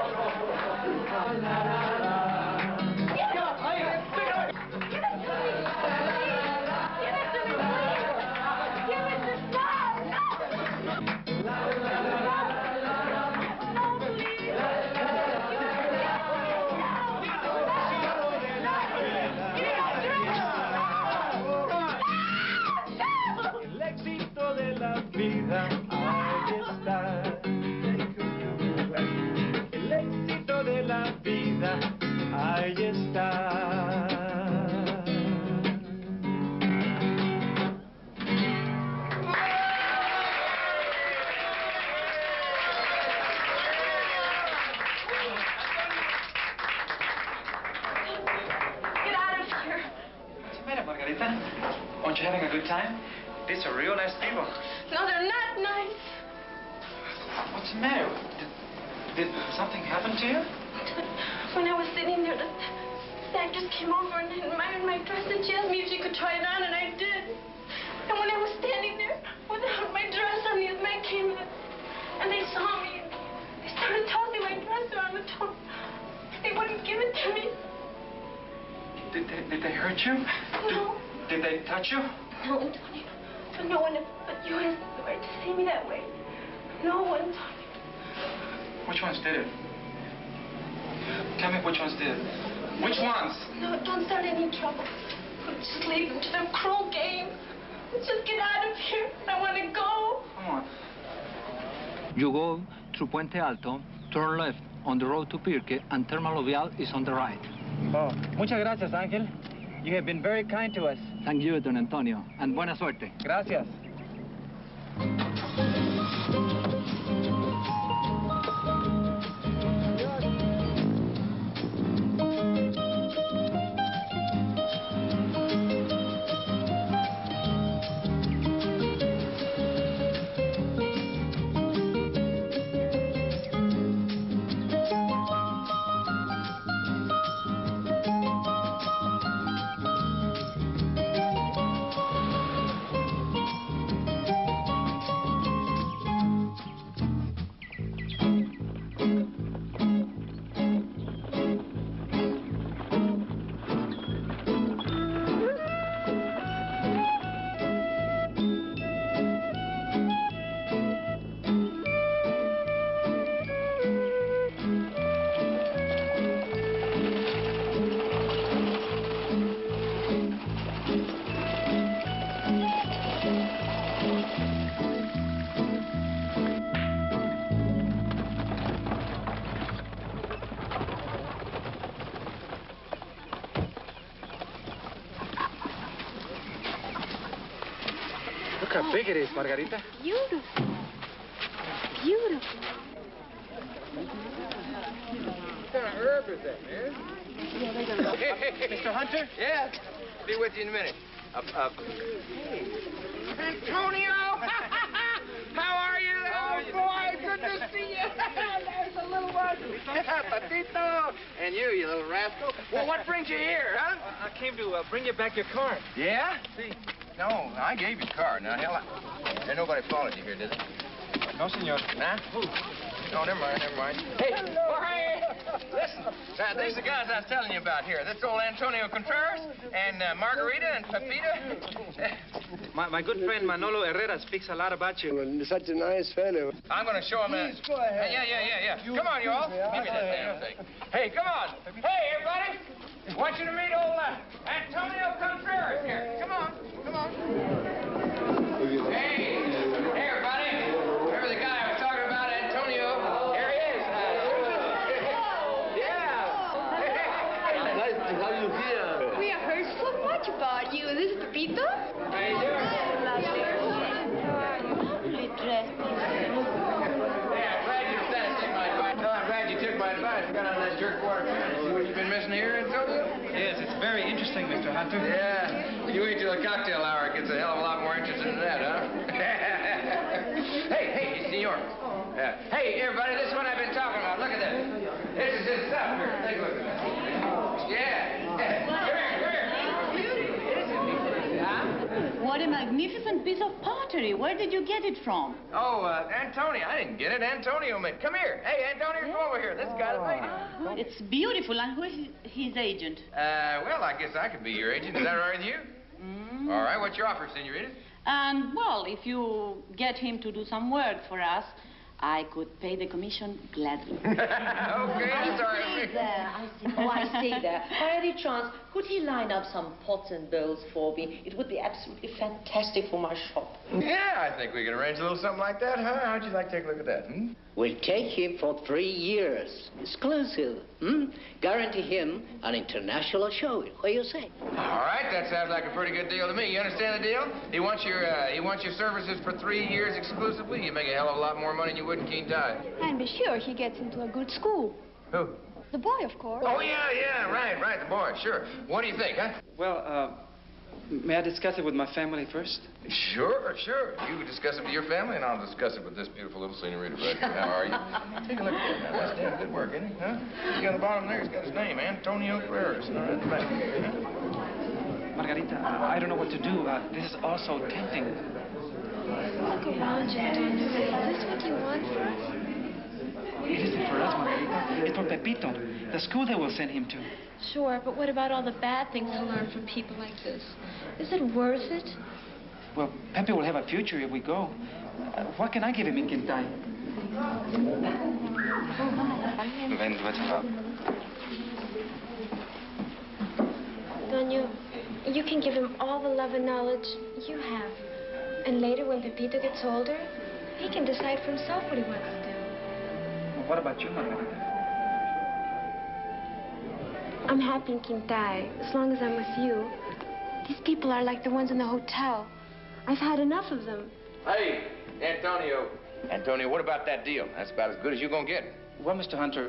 El éxito de la vida, ahí está. El éxito de la vida, ahí está. Get out of here. What's the matter, Margarita? Aren't you having a good time? These are real nice people. No, they're not nice. What's the matter? Did something happen to you? When I was sitting there, the actress came over and admired my dress, and she asked me if she could try it on, and I did. And when I was standing there without my dress on, these men came in, and they saw me, and they started tossing my dress around the door. They wouldn't give it to me. Did they hurt you? No. Did they touch you? No, Antonio. But no one but you has the right to see me that way. No one, Antonio. Which ones did it? Tell me which ones did it. Which ones? No, don't start any trouble. Just leave them to their cruel game. Just get out of here. I want to go. Come on. You go through Puente Alto, turn left on the road to Pirque, and Termal Ovial is on the right. Oh, muchas gracias, Ángel. You have been very kind to us. Thank you, Don Antonio, and buena suerte. Gracias. Look how big it is, Margarita. Beautiful. Beautiful. What kind of herb is that, man? Mr. Hunter? Yeah. Be with you in a minute. Antonio! How are you, little boy? Good to see you. There's the little one. Patito. And you little rascal. Well, what brings you here, huh? I came to bring you back your car. Yeah? See. No, I gave you the car. Now, hell, ain't nobody followed you here, did they? No, senor. Huh? No, never mind, never mind. Hey, Jorge! Listen, these are the guys I was telling you about here. That's old Antonio Contreras and Margarita and Pepita. My good friend Manolo Herrera speaks a lot about you. Such a nice fellow. I'm going to show him that. Go ahead. Yeah. Come on, you all. Give me that damn thing. Hey, come on. Hey, everybody. I want you to meet old Antonio Contreras here. Come on. Hey, everybody. Remember the guy I was talking about, Antonio? Here he is. Yeah. Nice to have you here. We have heard so much about you. This is Pepito? How you doing? Lovely dress. Hey, I'm glad you decided to take my advice. No, I'm glad you took my advice. Got on that jerkwater kind. See what you've been missing here, Antonio? Yes, it's very interesting, Mr. Hunter. Yeah. You wait till the cocktail hour. It gets a hell of a lot more interesting than that, huh? Hey, senor. Hey, everybody, this is what I've been talking about. Look at this. This is his stuff here. Take a look at this. Yeah. Come here. What a magnificent piece of pottery. Where did you get it from? Oh, Antonio. I didn't get it. Antonio made it. Come here. Hey, Antonio, come over here. This guy made it. It's beautiful. And who is his agent? Well, I guess I could be your agent. Is that all right with you? All right. What's your offer, senorita? And, well, if you get him to do some work for us, I could pay the commission gladly. Okay, that's all right. I see. Oh, I see there. By any chance, could he line up some pots and bowls for me? It would be absolutely fantastic for my shop. Yeah, I think we could arrange a little something like that, huh? How'd you like to take a look at that, We'll take him for 3 years. Exclusive. Guarantee him an international show. What do you say? All right, that sounds like a pretty good deal to me. You understand the deal? He wants your services for 3 years exclusively. You make a hell of a lot more money than you would in Quintai. And be sure he gets into a good school. Who? The boy, of course. Oh, yeah, right, the boy, sure. What do you think, huh? Well, may I discuss it with my family first? Sure. You can discuss it with your family, and I'll discuss it with this beautiful little senorita right here. How are you? Take a look at that. That's damn good work, isn't it, huh? He's got the bottom there. He's got his name, Antonio Contreras. All right, at the back. Margarita, I don't know what to do. This is all so tempting. Look around you, Antonio. Is this what you want for us? It isn't for us, Margarita. It's for Pepito, the school they will send him to. Sure, but what about all the bad things he'll learn from people like this? Is it worth it? Well, Pepe will have a future if we go. What can I give him in Quintai? Antonio, you can give him all the love and knowledge you have. And later, when Pepito gets older, he can decide for himself what he wants to do. Well, what about you, Margarita? I'm happy in Quintai, as long as I'm with you. These people are like the ones in the hotel. I've had enough of them. Hey, Antonio. Antonio, what about that deal? That's about as good as you're gonna get. Well, Mr. Hunter,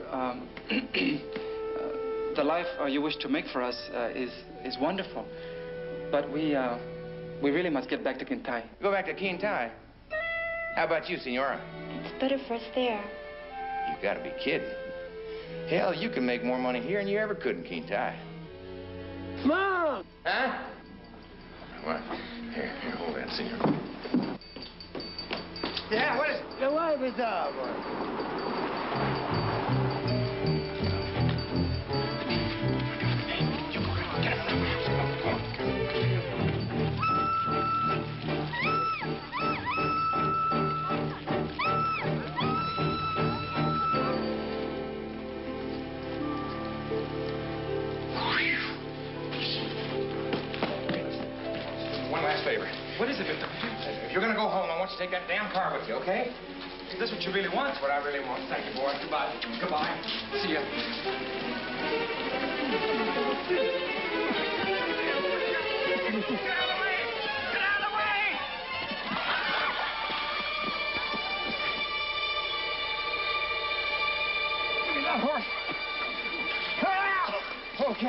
the life you wish to make for us is wonderful. But we really must get back to Quintai. Go back to Quintai? How about you, Senora? It's better for us there. You gotta be kidding. Hell, you can make more money here than you ever could in Quintai. Mom! Huh? What? Here, hold that, Senor. Yeah, what is it? Your wife is out. One last favor. What is it, Victor? If you're gonna go home, I want you to take that damn car with you, okay? Is this what you really want? That's what I really want. Thank you, boy. Goodbye. Goodbye. See ya. Give me that horse. Okay.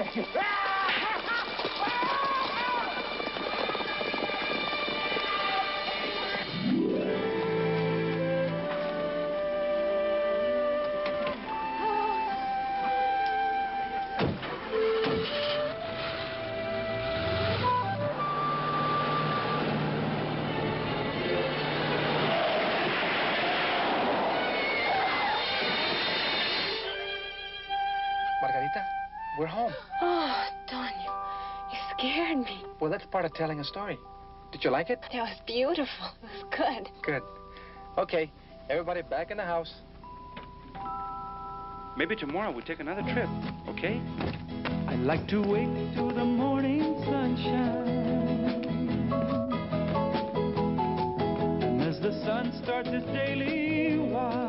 Margarita, we're home. Oh, Antonio, you scared me. Well, that's part of telling a story. Did you like it? That was beautiful. It was good. Good. Okay, everybody back in the house. Maybe tomorrow we'll take another trip, okay? I like to wake to the morning sunshine, and as the sun starts its daily walk,